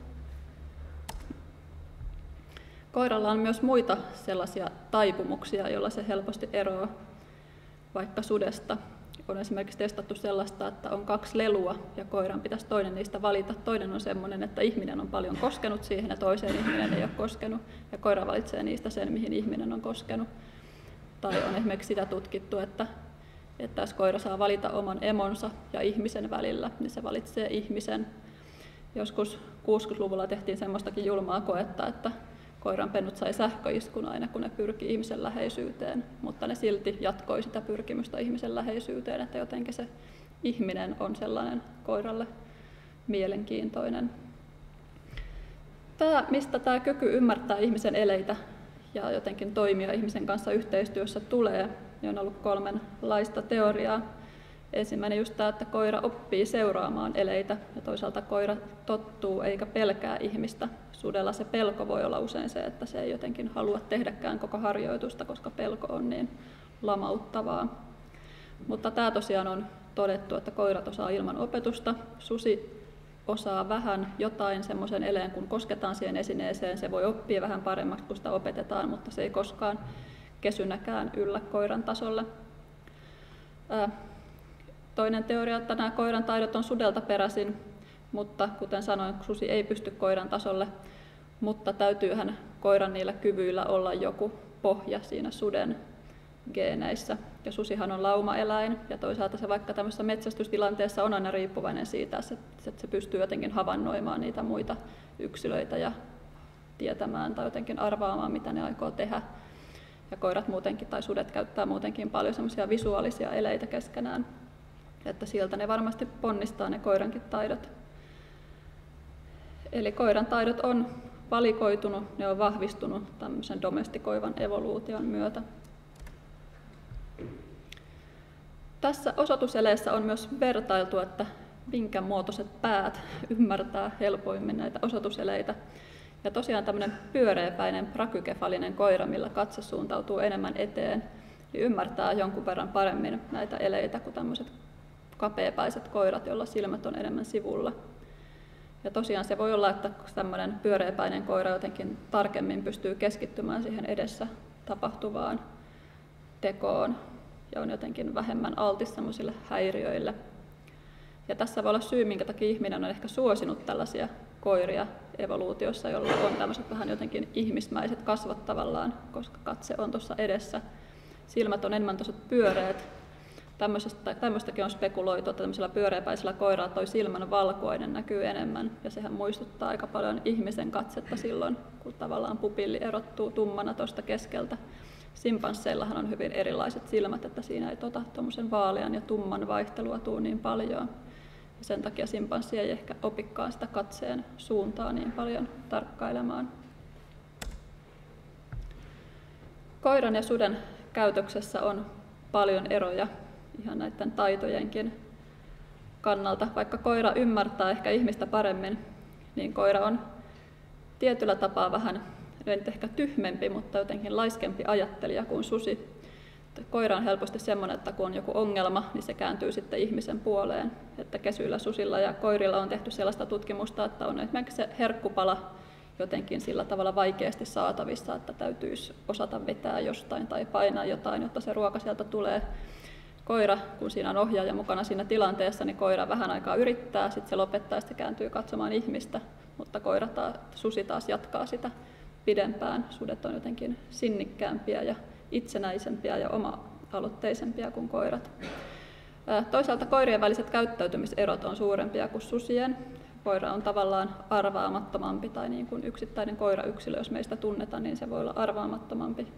Koiralla on myös muita sellaisia taipumuksia, joilla se helposti eroaa vaikka sudesta. On esimerkiksi testattu sellaista, että on kaksi lelua ja koiran pitäisi toinen niistä valita. Toinen on sellainen, että ihminen on paljon koskenut siihen ja toiseen ihminen ei ole koskenut. Ja koira valitsee niistä sen, mihin ihminen on koskenut. Tai on esimerkiksi sitä tutkittu, että, että jos koira saa valita oman emonsa ja ihmisen välillä, niin se valitsee ihmisen. Joskus kuusikymmentäluvulla tehtiin semmoistakin julmaa koetta, että koiranpennut sai sähköiskun aina, kun ne pyrki ihmisen läheisyyteen, mutta ne silti jatkoi sitä pyrkimystä ihmisen läheisyyteen, että jotenkin se ihminen on sellainen koiralle mielenkiintoinen. Tämä, mistä tämä kyky ymmärtää ihmisen eleitä ja jotenkin toimia ihmisen kanssa yhteistyössä tulee, niin on ollut kolmenlaista teoriaa. Ensimmäinen just tämä, että koira oppii seuraamaan eleitä ja toisaalta koira tottuu eikä pelkää ihmistä. Sudella se pelko voi olla usein se, että se ei jotenkin halua tehdäkään koko harjoitusta, koska pelko on niin lamauttavaa. Mutta tämä tosiaan on todettu, että koirat osaa ilman opetusta. Susi osaa vähän jotain semmoisen eleen, kun kosketaan siihen esineeseen. Se voi oppia vähän paremmaksi, kun sitä opetetaan, mutta se ei koskaan kesynäkään yllä koiran tasolle. Toinen teoria, että nämä koiran taidot on sudelta peräisin, mutta kuten sanoin, susi ei pysty koiran tasolle, mutta täytyyhän koiran niillä kyvyillä olla joku pohja siinä suden geeneissä. Ja susihan on laumaeläin ja toisaalta se vaikka tämmöisessä metsästystilanteessa on aina riippuvainen siitä, että se pystyy jotenkin havainnoimaan niitä muita yksilöitä ja tietämään tai jotenkin arvaamaan, mitä ne aikoo tehdä. Ja koirat muutenkin tai sudet käyttää muutenkin paljon semmoisia visuaalisia eleitä keskenään, että sieltä ne varmasti ponnistaa ne koirankin taidot. Eli koiran taidot on valikoitunut, ne on vahvistunut tämmöisen domestikoivan evoluution myötä. Tässä osoituseleessä on myös vertailtu, että minkä muotoiset päät ymmärtää helpoimmin näitä osoituseleitä. Ja tosiaan tämmöinen pyöreäpäinen brakykefalinen koira, millä katse suuntautuu enemmän eteen, niin ymmärtää jonkun verran paremmin näitä eleitä kuin tämmöiset kapeapäiset koirat, joilla silmät on enemmän sivulla. Ja tosiaan se voi olla, että tämmöinen pyöreäpäinen koira jotenkin tarkemmin pystyy keskittymään siihen edessä tapahtuvaan tekoon ja on jotenkin vähemmän altis semmoisille häiriöille. Ja tässä voi olla syy, minkä takia ihminen on ehkä suosinut tällaisia koiria evoluutiossa, jolla on tämmöiset vähän jotenkin ihmismäiset kasvot tavallaan, koska katse on tuossa edessä. Silmät on enemmän tuossa pyöreät. Tämmöistäkin on spekuloitu, että tämmöisellä pyöreäpäisellä koiralla toi silmän valkoinen näkyy enemmän. Ja sehän muistuttaa aika paljon ihmisen katsetta silloin, kun tavallaan pupilli erottuu tummana tuosta keskeltä. Simpanseillahan on hyvin erilaiset silmät, että siinä ei tota tuommoisen vaalean ja tumman vaihtelua tule niin paljon. Ja sen takia simpanssi ei ehkä opikaan sitä katseen suuntaa niin paljon tarkkailemaan. Koiran ja suden käytöksessä on paljon eroja ihan näiden taitojenkin kannalta. Vaikka koira ymmärtää ehkä ihmistä paremmin, niin koira on tietyllä tapaa vähän, ei nyt ehkä tyhmempi, mutta jotenkin laiskempi ajattelija kuin susi. Koira on helposti semmoinen, että kun on joku ongelma, niin se kääntyy sitten ihmisen puoleen. Että kesyillä, susilla ja koirilla on tehty sellaista tutkimusta, että on esimerkiksi se herkkupala jotenkin sillä tavalla vaikeasti saatavissa, että täytyisi osata vetää jostain tai painaa jotain, jotta se ruoka sieltä tulee. Koira, kun siinä on ohjaaja mukana siinä tilanteessa, niin koira vähän aikaa yrittää, sitten se lopettaa ja sitten kääntyy katsomaan ihmistä, mutta koira taas, susi taas jatkaa sitä pidempään. Sudet on jotenkin sinnikkäämpiä ja itsenäisempiä ja oma-aloitteisempia kuin koirat. Toisaalta koirien väliset käyttäytymiserot on suurempia kuin susien. Koira on tavallaan arvaamattomampi, tai niin kuin yksittäinen koirayksilö, jos meistä tunnetaan, niin se voi olla arvaamattomampi.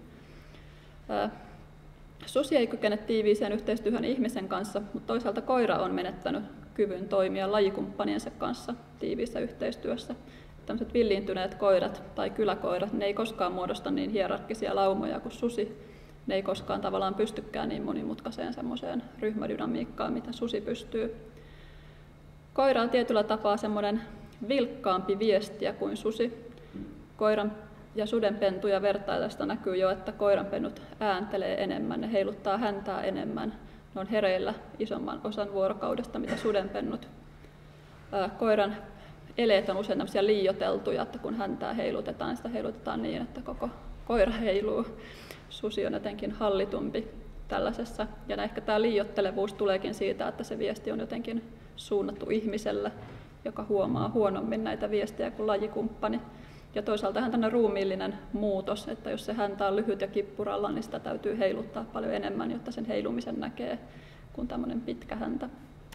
Susi ei kykene tiiviiseen yhteistyöhön ihmisen kanssa, mutta toisaalta koira on menettänyt kyvyn toimia lajikumppaniensa kanssa tiiviissä yhteistyössä. Tällaiset villiintyneet koirat tai kyläkoirat, ne ei koskaan muodosta niin hierarkkisia laumoja kuin susi. Ne ei koskaan tavallaan pystykään niin monimutkaiseen semmoiseen ryhmädynamiikkaan, mitä susi pystyy. Koira on tietyllä tapaa semmoinen vilkkaampi viestiä kuin susi. Koiran ja sudenpentuja vertailesta näkyy jo, että koiranpennut ääntelee enemmän, ne heiluttaa häntää enemmän. Ne on hereillä isomman osan vuorokaudesta, mitä sudenpennut. Koiran eleet on usein tämmöisiä liioiteltuja, että kun häntää heilutetaan, sitä heilutetaan niin, että koko koira heiluu. Susi on jotenkin hallitumpi tällaisessa. Ja ehkä tämä liioittelevuus tuleekin siitä, että se viesti on jotenkin suunnattu ihmiselle, joka huomaa huonommin näitä viestejä kuin lajikumppani. Ja toisaalta tämmöinen ruumiillinen muutos, että jos se häntä on lyhyt ja kippuralla, niin sitä täytyy heiluttaa paljon enemmän, jotta sen heilumisen näkee kuin tämmöinen pitkä häntä.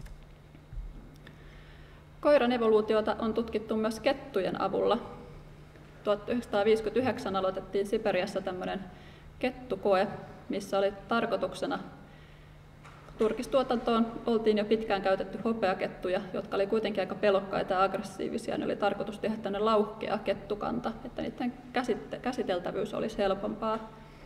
Koiran evoluutiota on tutkittu myös kettujen avulla. tuhatyhdeksänsataaviisikymmentäyhdeksän aloitettiin Siperiassa tämmöinen kettukoe, missä oli tarkoituksena turkistuotantoon oltiin jo pitkään käytetty hopeakettuja, jotka oli kuitenkin aika pelokkaita ja aggressiivisia. Ne oli tarkoitus tehdä tämmöinen lauhkea kettukanta, että niiden käsiteltävyys olisi helpompaa.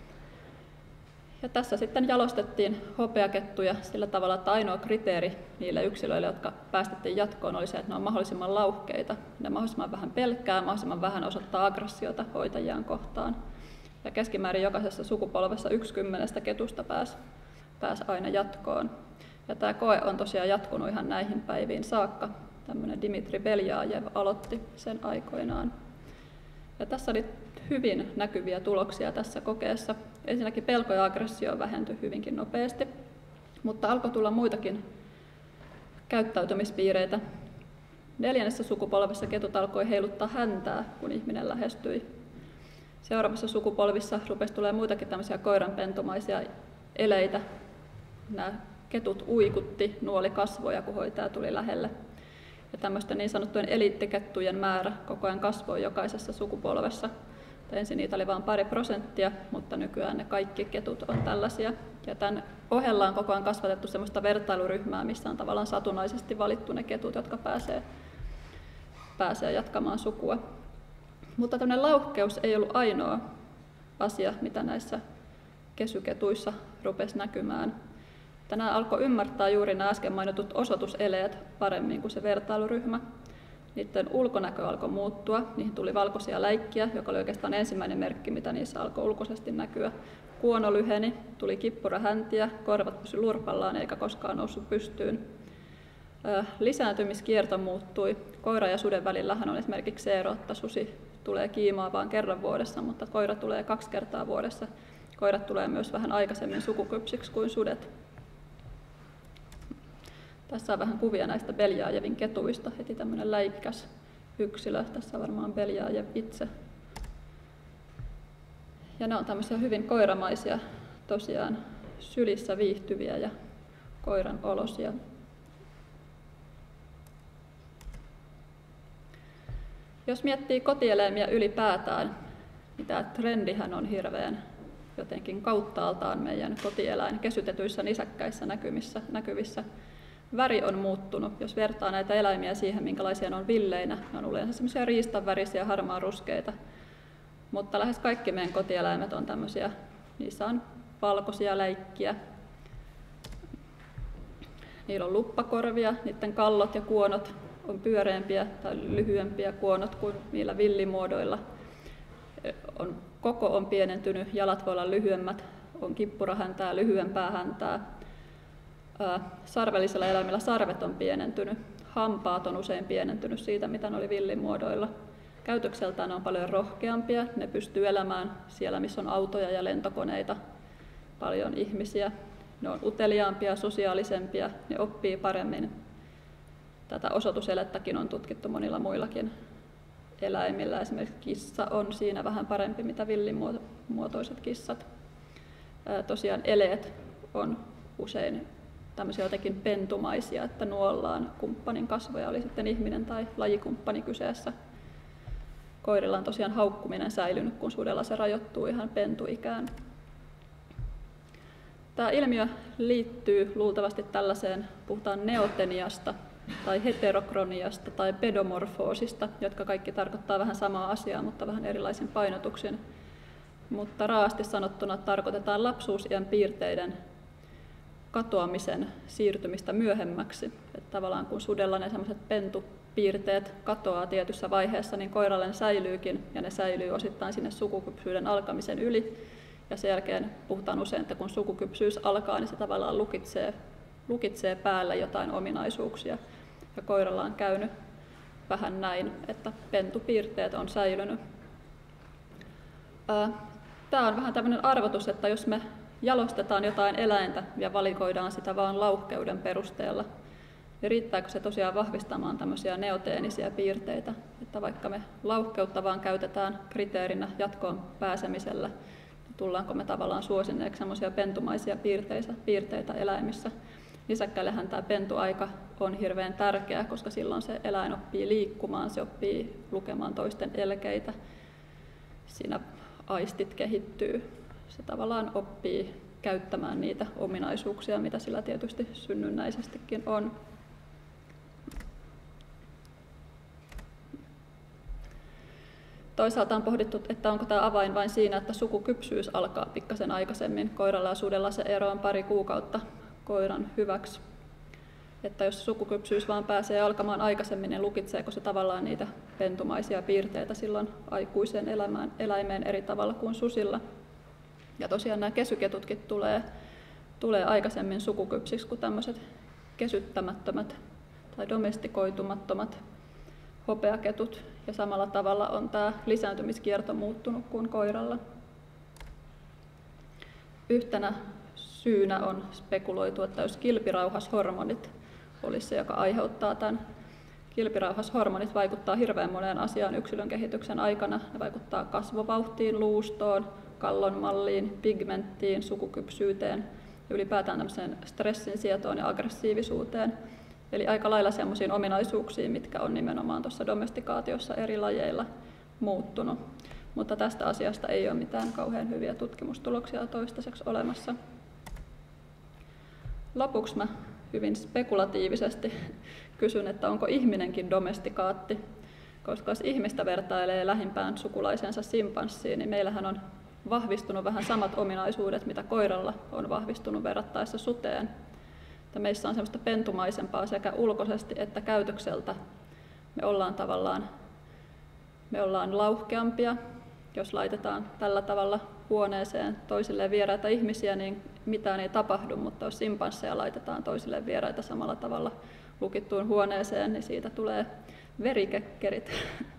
Ja tässä sitten jalostettiin hopeakettuja sillä tavalla, että ainoa kriteeri niille yksilöille, jotka päästettiin jatkoon, oli se, että ne on mahdollisimman lauhkeita. Ne mahdollisimman vähän pelkkää, mahdollisimman vähän osoittaa aggressiota hoitajiaan kohtaan. Ja keskimäärin jokaisessa sukupolvessa yksi kymmenestä ketusta pääsi pääsi aina jatkoon. Ja tämä koe on tosiaan jatkunut ihan näihin päiviin saakka. Tämmöinen Dimitri Beljajev aloitti sen aikoinaan. Ja tässä oli hyvin näkyviä tuloksia tässä kokeessa. Ensinnäkin pelko ja aggressio vähentyi hyvinkin nopeasti, mutta alkoi tulla muitakin käyttäytymispiireitä. Neljännessä sukupolvessa ketut alkoi heiluttaa häntää, kun ihminen lähestyi. Seuraavassa sukupolvissa rupesi tulemaan muitakin tämmöisiä koiranpentumaisia eleitä. Nämä ketut uikutti, nuoli kasvoja, kun hoitaja tuli lähelle. Ja tämmöisten niin sanottujen eliittikettujen määrä koko ajan kasvoi jokaisessa sukupolvessa. Ensin niitä oli vain pari prosenttia, mutta nykyään ne kaikki ketut on tällaisia. Ja tämän ohella on koko ajan kasvatettu semmoista vertailuryhmää, missä on tavallaan satunnaisesti valittu ne ketut, jotka pääsee, pääsee jatkamaan sukua. Mutta tämmöinen lauhkeus ei ollut ainoa asia, mitä näissä kesyketuissa rupesi näkymään. Tänään alkoi ymmärtää juuri nämä äsken mainitut osoituseleet paremmin kuin se vertailuryhmä. niiden ulkonäkö alkoi muuttua, niihin tuli valkoisia läikkiä, joka oli oikeastaan ensimmäinen merkki, mitä niissä alkoi ulkoisesti näkyä. Kuono lyheni, tuli kippurahäntiä, korvat pysyi lurpallaan eikä koskaan noussut pystyyn. Lisääntymiskierto muuttui. Koira ja suden välillähän on esimerkiksi se ero, että susi tulee kiimaa vain kerran vuodessa, mutta koira tulee kaksi kertaa vuodessa. Koirat tulee myös vähän aikaisemmin sukukypsiksi kuin sudet. Tässä on vähän kuvia näistä Beljaajevin ketuista, heti tämmöinen läikkäs yksilö. Tässä on varmaan Beljaajev itse. Ja ne on tämmöisiä hyvin koiramaisia, tosiaan sylissä viihtyviä ja koiran olosia. Jos miettii kotieläimiä ylipäätään, niin tämä trendihän on hirveän jotenkin kauttaaltaan meidän kotieläin kesytetyissä nisäkkäissä näkyvissä, näkyvissä. Väri on muuttunut. Jos vertaa näitä eläimiä siihen, minkälaisia ne on villeinä, ne on yleensä semmoisia riistanvärisiä, harmaan ruskeita. Mutta lähes kaikki meidän kotieläimet on tämmöisiä, niissä on valkoisia läikkiä. Niillä on luppakorvia, niiden kallot ja kuonot on pyöreämpiä tai lyhyempiä kuonot kuin niillä villimuodoilla. On, koko on pienentynyt, jalat voi olla lyhyemmät, on kippurahäntää, lyhyempää häntää. Sarvellisilla eläimillä sarvet on pienentynyt, hampaat on usein pienentynyt siitä, mitä ne oli villimuodoilla. Käytökseltään ne on paljon rohkeampia, ne pystyy elämään siellä, missä on autoja ja lentokoneita, paljon ihmisiä. Ne on uteliaampia, sosiaalisempia, ne oppii paremmin. Tätä osoituselettäkin on tutkittu monilla muillakin eläimillä. Esimerkiksi kissa on siinä vähän parempi, mitä villimuotoiset kissat. Tosiaan eleet on usein tämmöisiä jotenkin pentumaisia, että nuollaan kumppanin kasvoja, oli sitten ihminen tai lajikumppani kyseessä. Koirilla on tosiaan haukkuminen säilynyt, kun sudella se rajoittuu ihan pentuikään. Tämä ilmiö liittyy luultavasti tällaiseen, puhutaan neoteniasta tai heterokroniasta tai pedomorfoosista, jotka kaikki tarkoittaa vähän samaa asiaa, mutta vähän erilaisin painotuksin. Mutta raasti sanottuna tarkoitetaan lapsuusiän piirteiden katoamisen siirtymistä myöhemmäksi. Että tavallaan kun sudella ne sellaiset pentupiirteet katoaa tietyssä vaiheessa, niin koiralle ne säilyykin, ja ne säilyy osittain sinne sukukypsyyden alkamisen yli. Ja sen jälkeen puhutaan usein, että kun sukukypsyys alkaa, niin se tavallaan lukitsee, lukitsee päälle jotain ominaisuuksia. Ja koiralla on käynyt vähän näin, että pentupiirteet on säilynyt. Tämä on vähän tämmöinen arvotus, että jos me jalostetaan jotain eläintä ja valikoidaan sitä vain lauhkeuden perusteella, niin riittääkö se tosiaan vahvistamaan tämmöisiä neoteenisiä piirteitä, että vaikka me lauhkeutta vaan käytetään kriteerinä jatkoon pääsemisellä, niin tullaanko me tavallaan suosineeksi semmoisia pentumaisia piirteitä, piirteitä eläimissä. Nisäkkäillähän tämä pentuaika on hirveän tärkeä, koska silloin se eläin oppii liikkumaan, se oppii lukemaan toisten elkeitä, siinä aistit kehittyy. Se tavallaan oppii käyttämään niitä ominaisuuksia, mitä sillä tietysti synnynnäisestikin on. Toisaalta on pohdittu, että onko tämä avain vain siinä, että sukukypsyys alkaa pikkasen aikaisemmin. Koiralla ja sudella se ero on pari kuukautta koiran hyväksi. Että jos sukukypsyys vaan pääsee alkamaan aikaisemmin, niin lukitseeko se tavallaan niitä pentumaisia piirteitä silloin aikuiseen elämään, eläimeen eri tavalla kuin susilla. Ja tosiaan nämä kesyketutkin tulee, tulee aikaisemmin sukukypsiksi kuin tämmöiset kesyttämättömät tai domestikoitumattomat hopeaketut. Ja samalla tavalla on tämä lisääntymiskierto muuttunut kuin koiralla. Yhtenä syynä on spekuloitu, että jos kilpirauhashormonit olisi se, joka aiheuttaa tämän. Kilpirauhashormonit vaikuttaa hirveän moneen asiaan yksilön kehityksen aikana. Ne vaikuttaa kasvovauhtiin, luustoon, kallonmalliin, pigmenttiin, sukukypsyyteen ja ylipäätään tämmöiseen stressin sietoon ja aggressiivisuuteen. Eli aika lailla sellaisiin ominaisuuksiin, mitkä on nimenomaan tuossa domestikaatiossa eri lajeilla muuttunut. Mutta tästä asiasta ei ole mitään kauhean hyviä tutkimustuloksia toistaiseksi olemassa. Lopuksi mä hyvin spekulatiivisesti kysyn, että onko ihminenkin domestikaatti, koska jos ihmistä vertailee lähimpään sukulaisensa simpanssiin, niin meillähän on vahvistunut vähän samat ominaisuudet, mitä koiralla on vahvistunut verrattaessa suteen. Että meissä on semmoista pentumaisempaa sekä ulkoisesti että käytökseltä Me ollaan tavallaan me ollaan lauhkeampia, jos laitetaan tällä tavalla huoneeseen toisilleen vieraita ihmisiä, niin mitään ei tapahdu, mutta jos simpansseja laitetaan toisilleen vieraita samalla tavalla lukittuun huoneeseen, niin siitä tulee verikekkerit.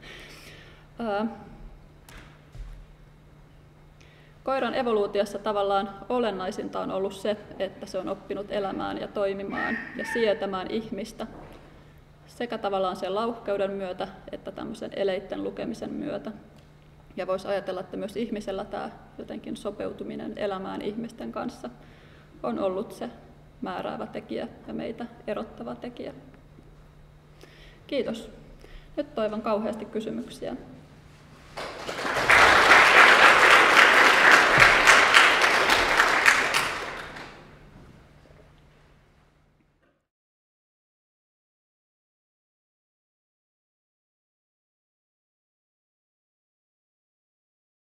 Koiran evoluutiossa tavallaan olennaisinta on ollut se, että se on oppinut elämään ja toimimaan ja sietämään ihmistä sekä tavallaan sen lauhkeuden myötä että tämmöisen eleitten lukemisen myötä. Ja voisi ajatella, että myös ihmisellä tämä jotenkin sopeutuminen elämään ihmisten kanssa on ollut se määräävä tekijä ja meitä erottava tekijä. Kiitos. Nyt toivon kauheasti kysymyksiä.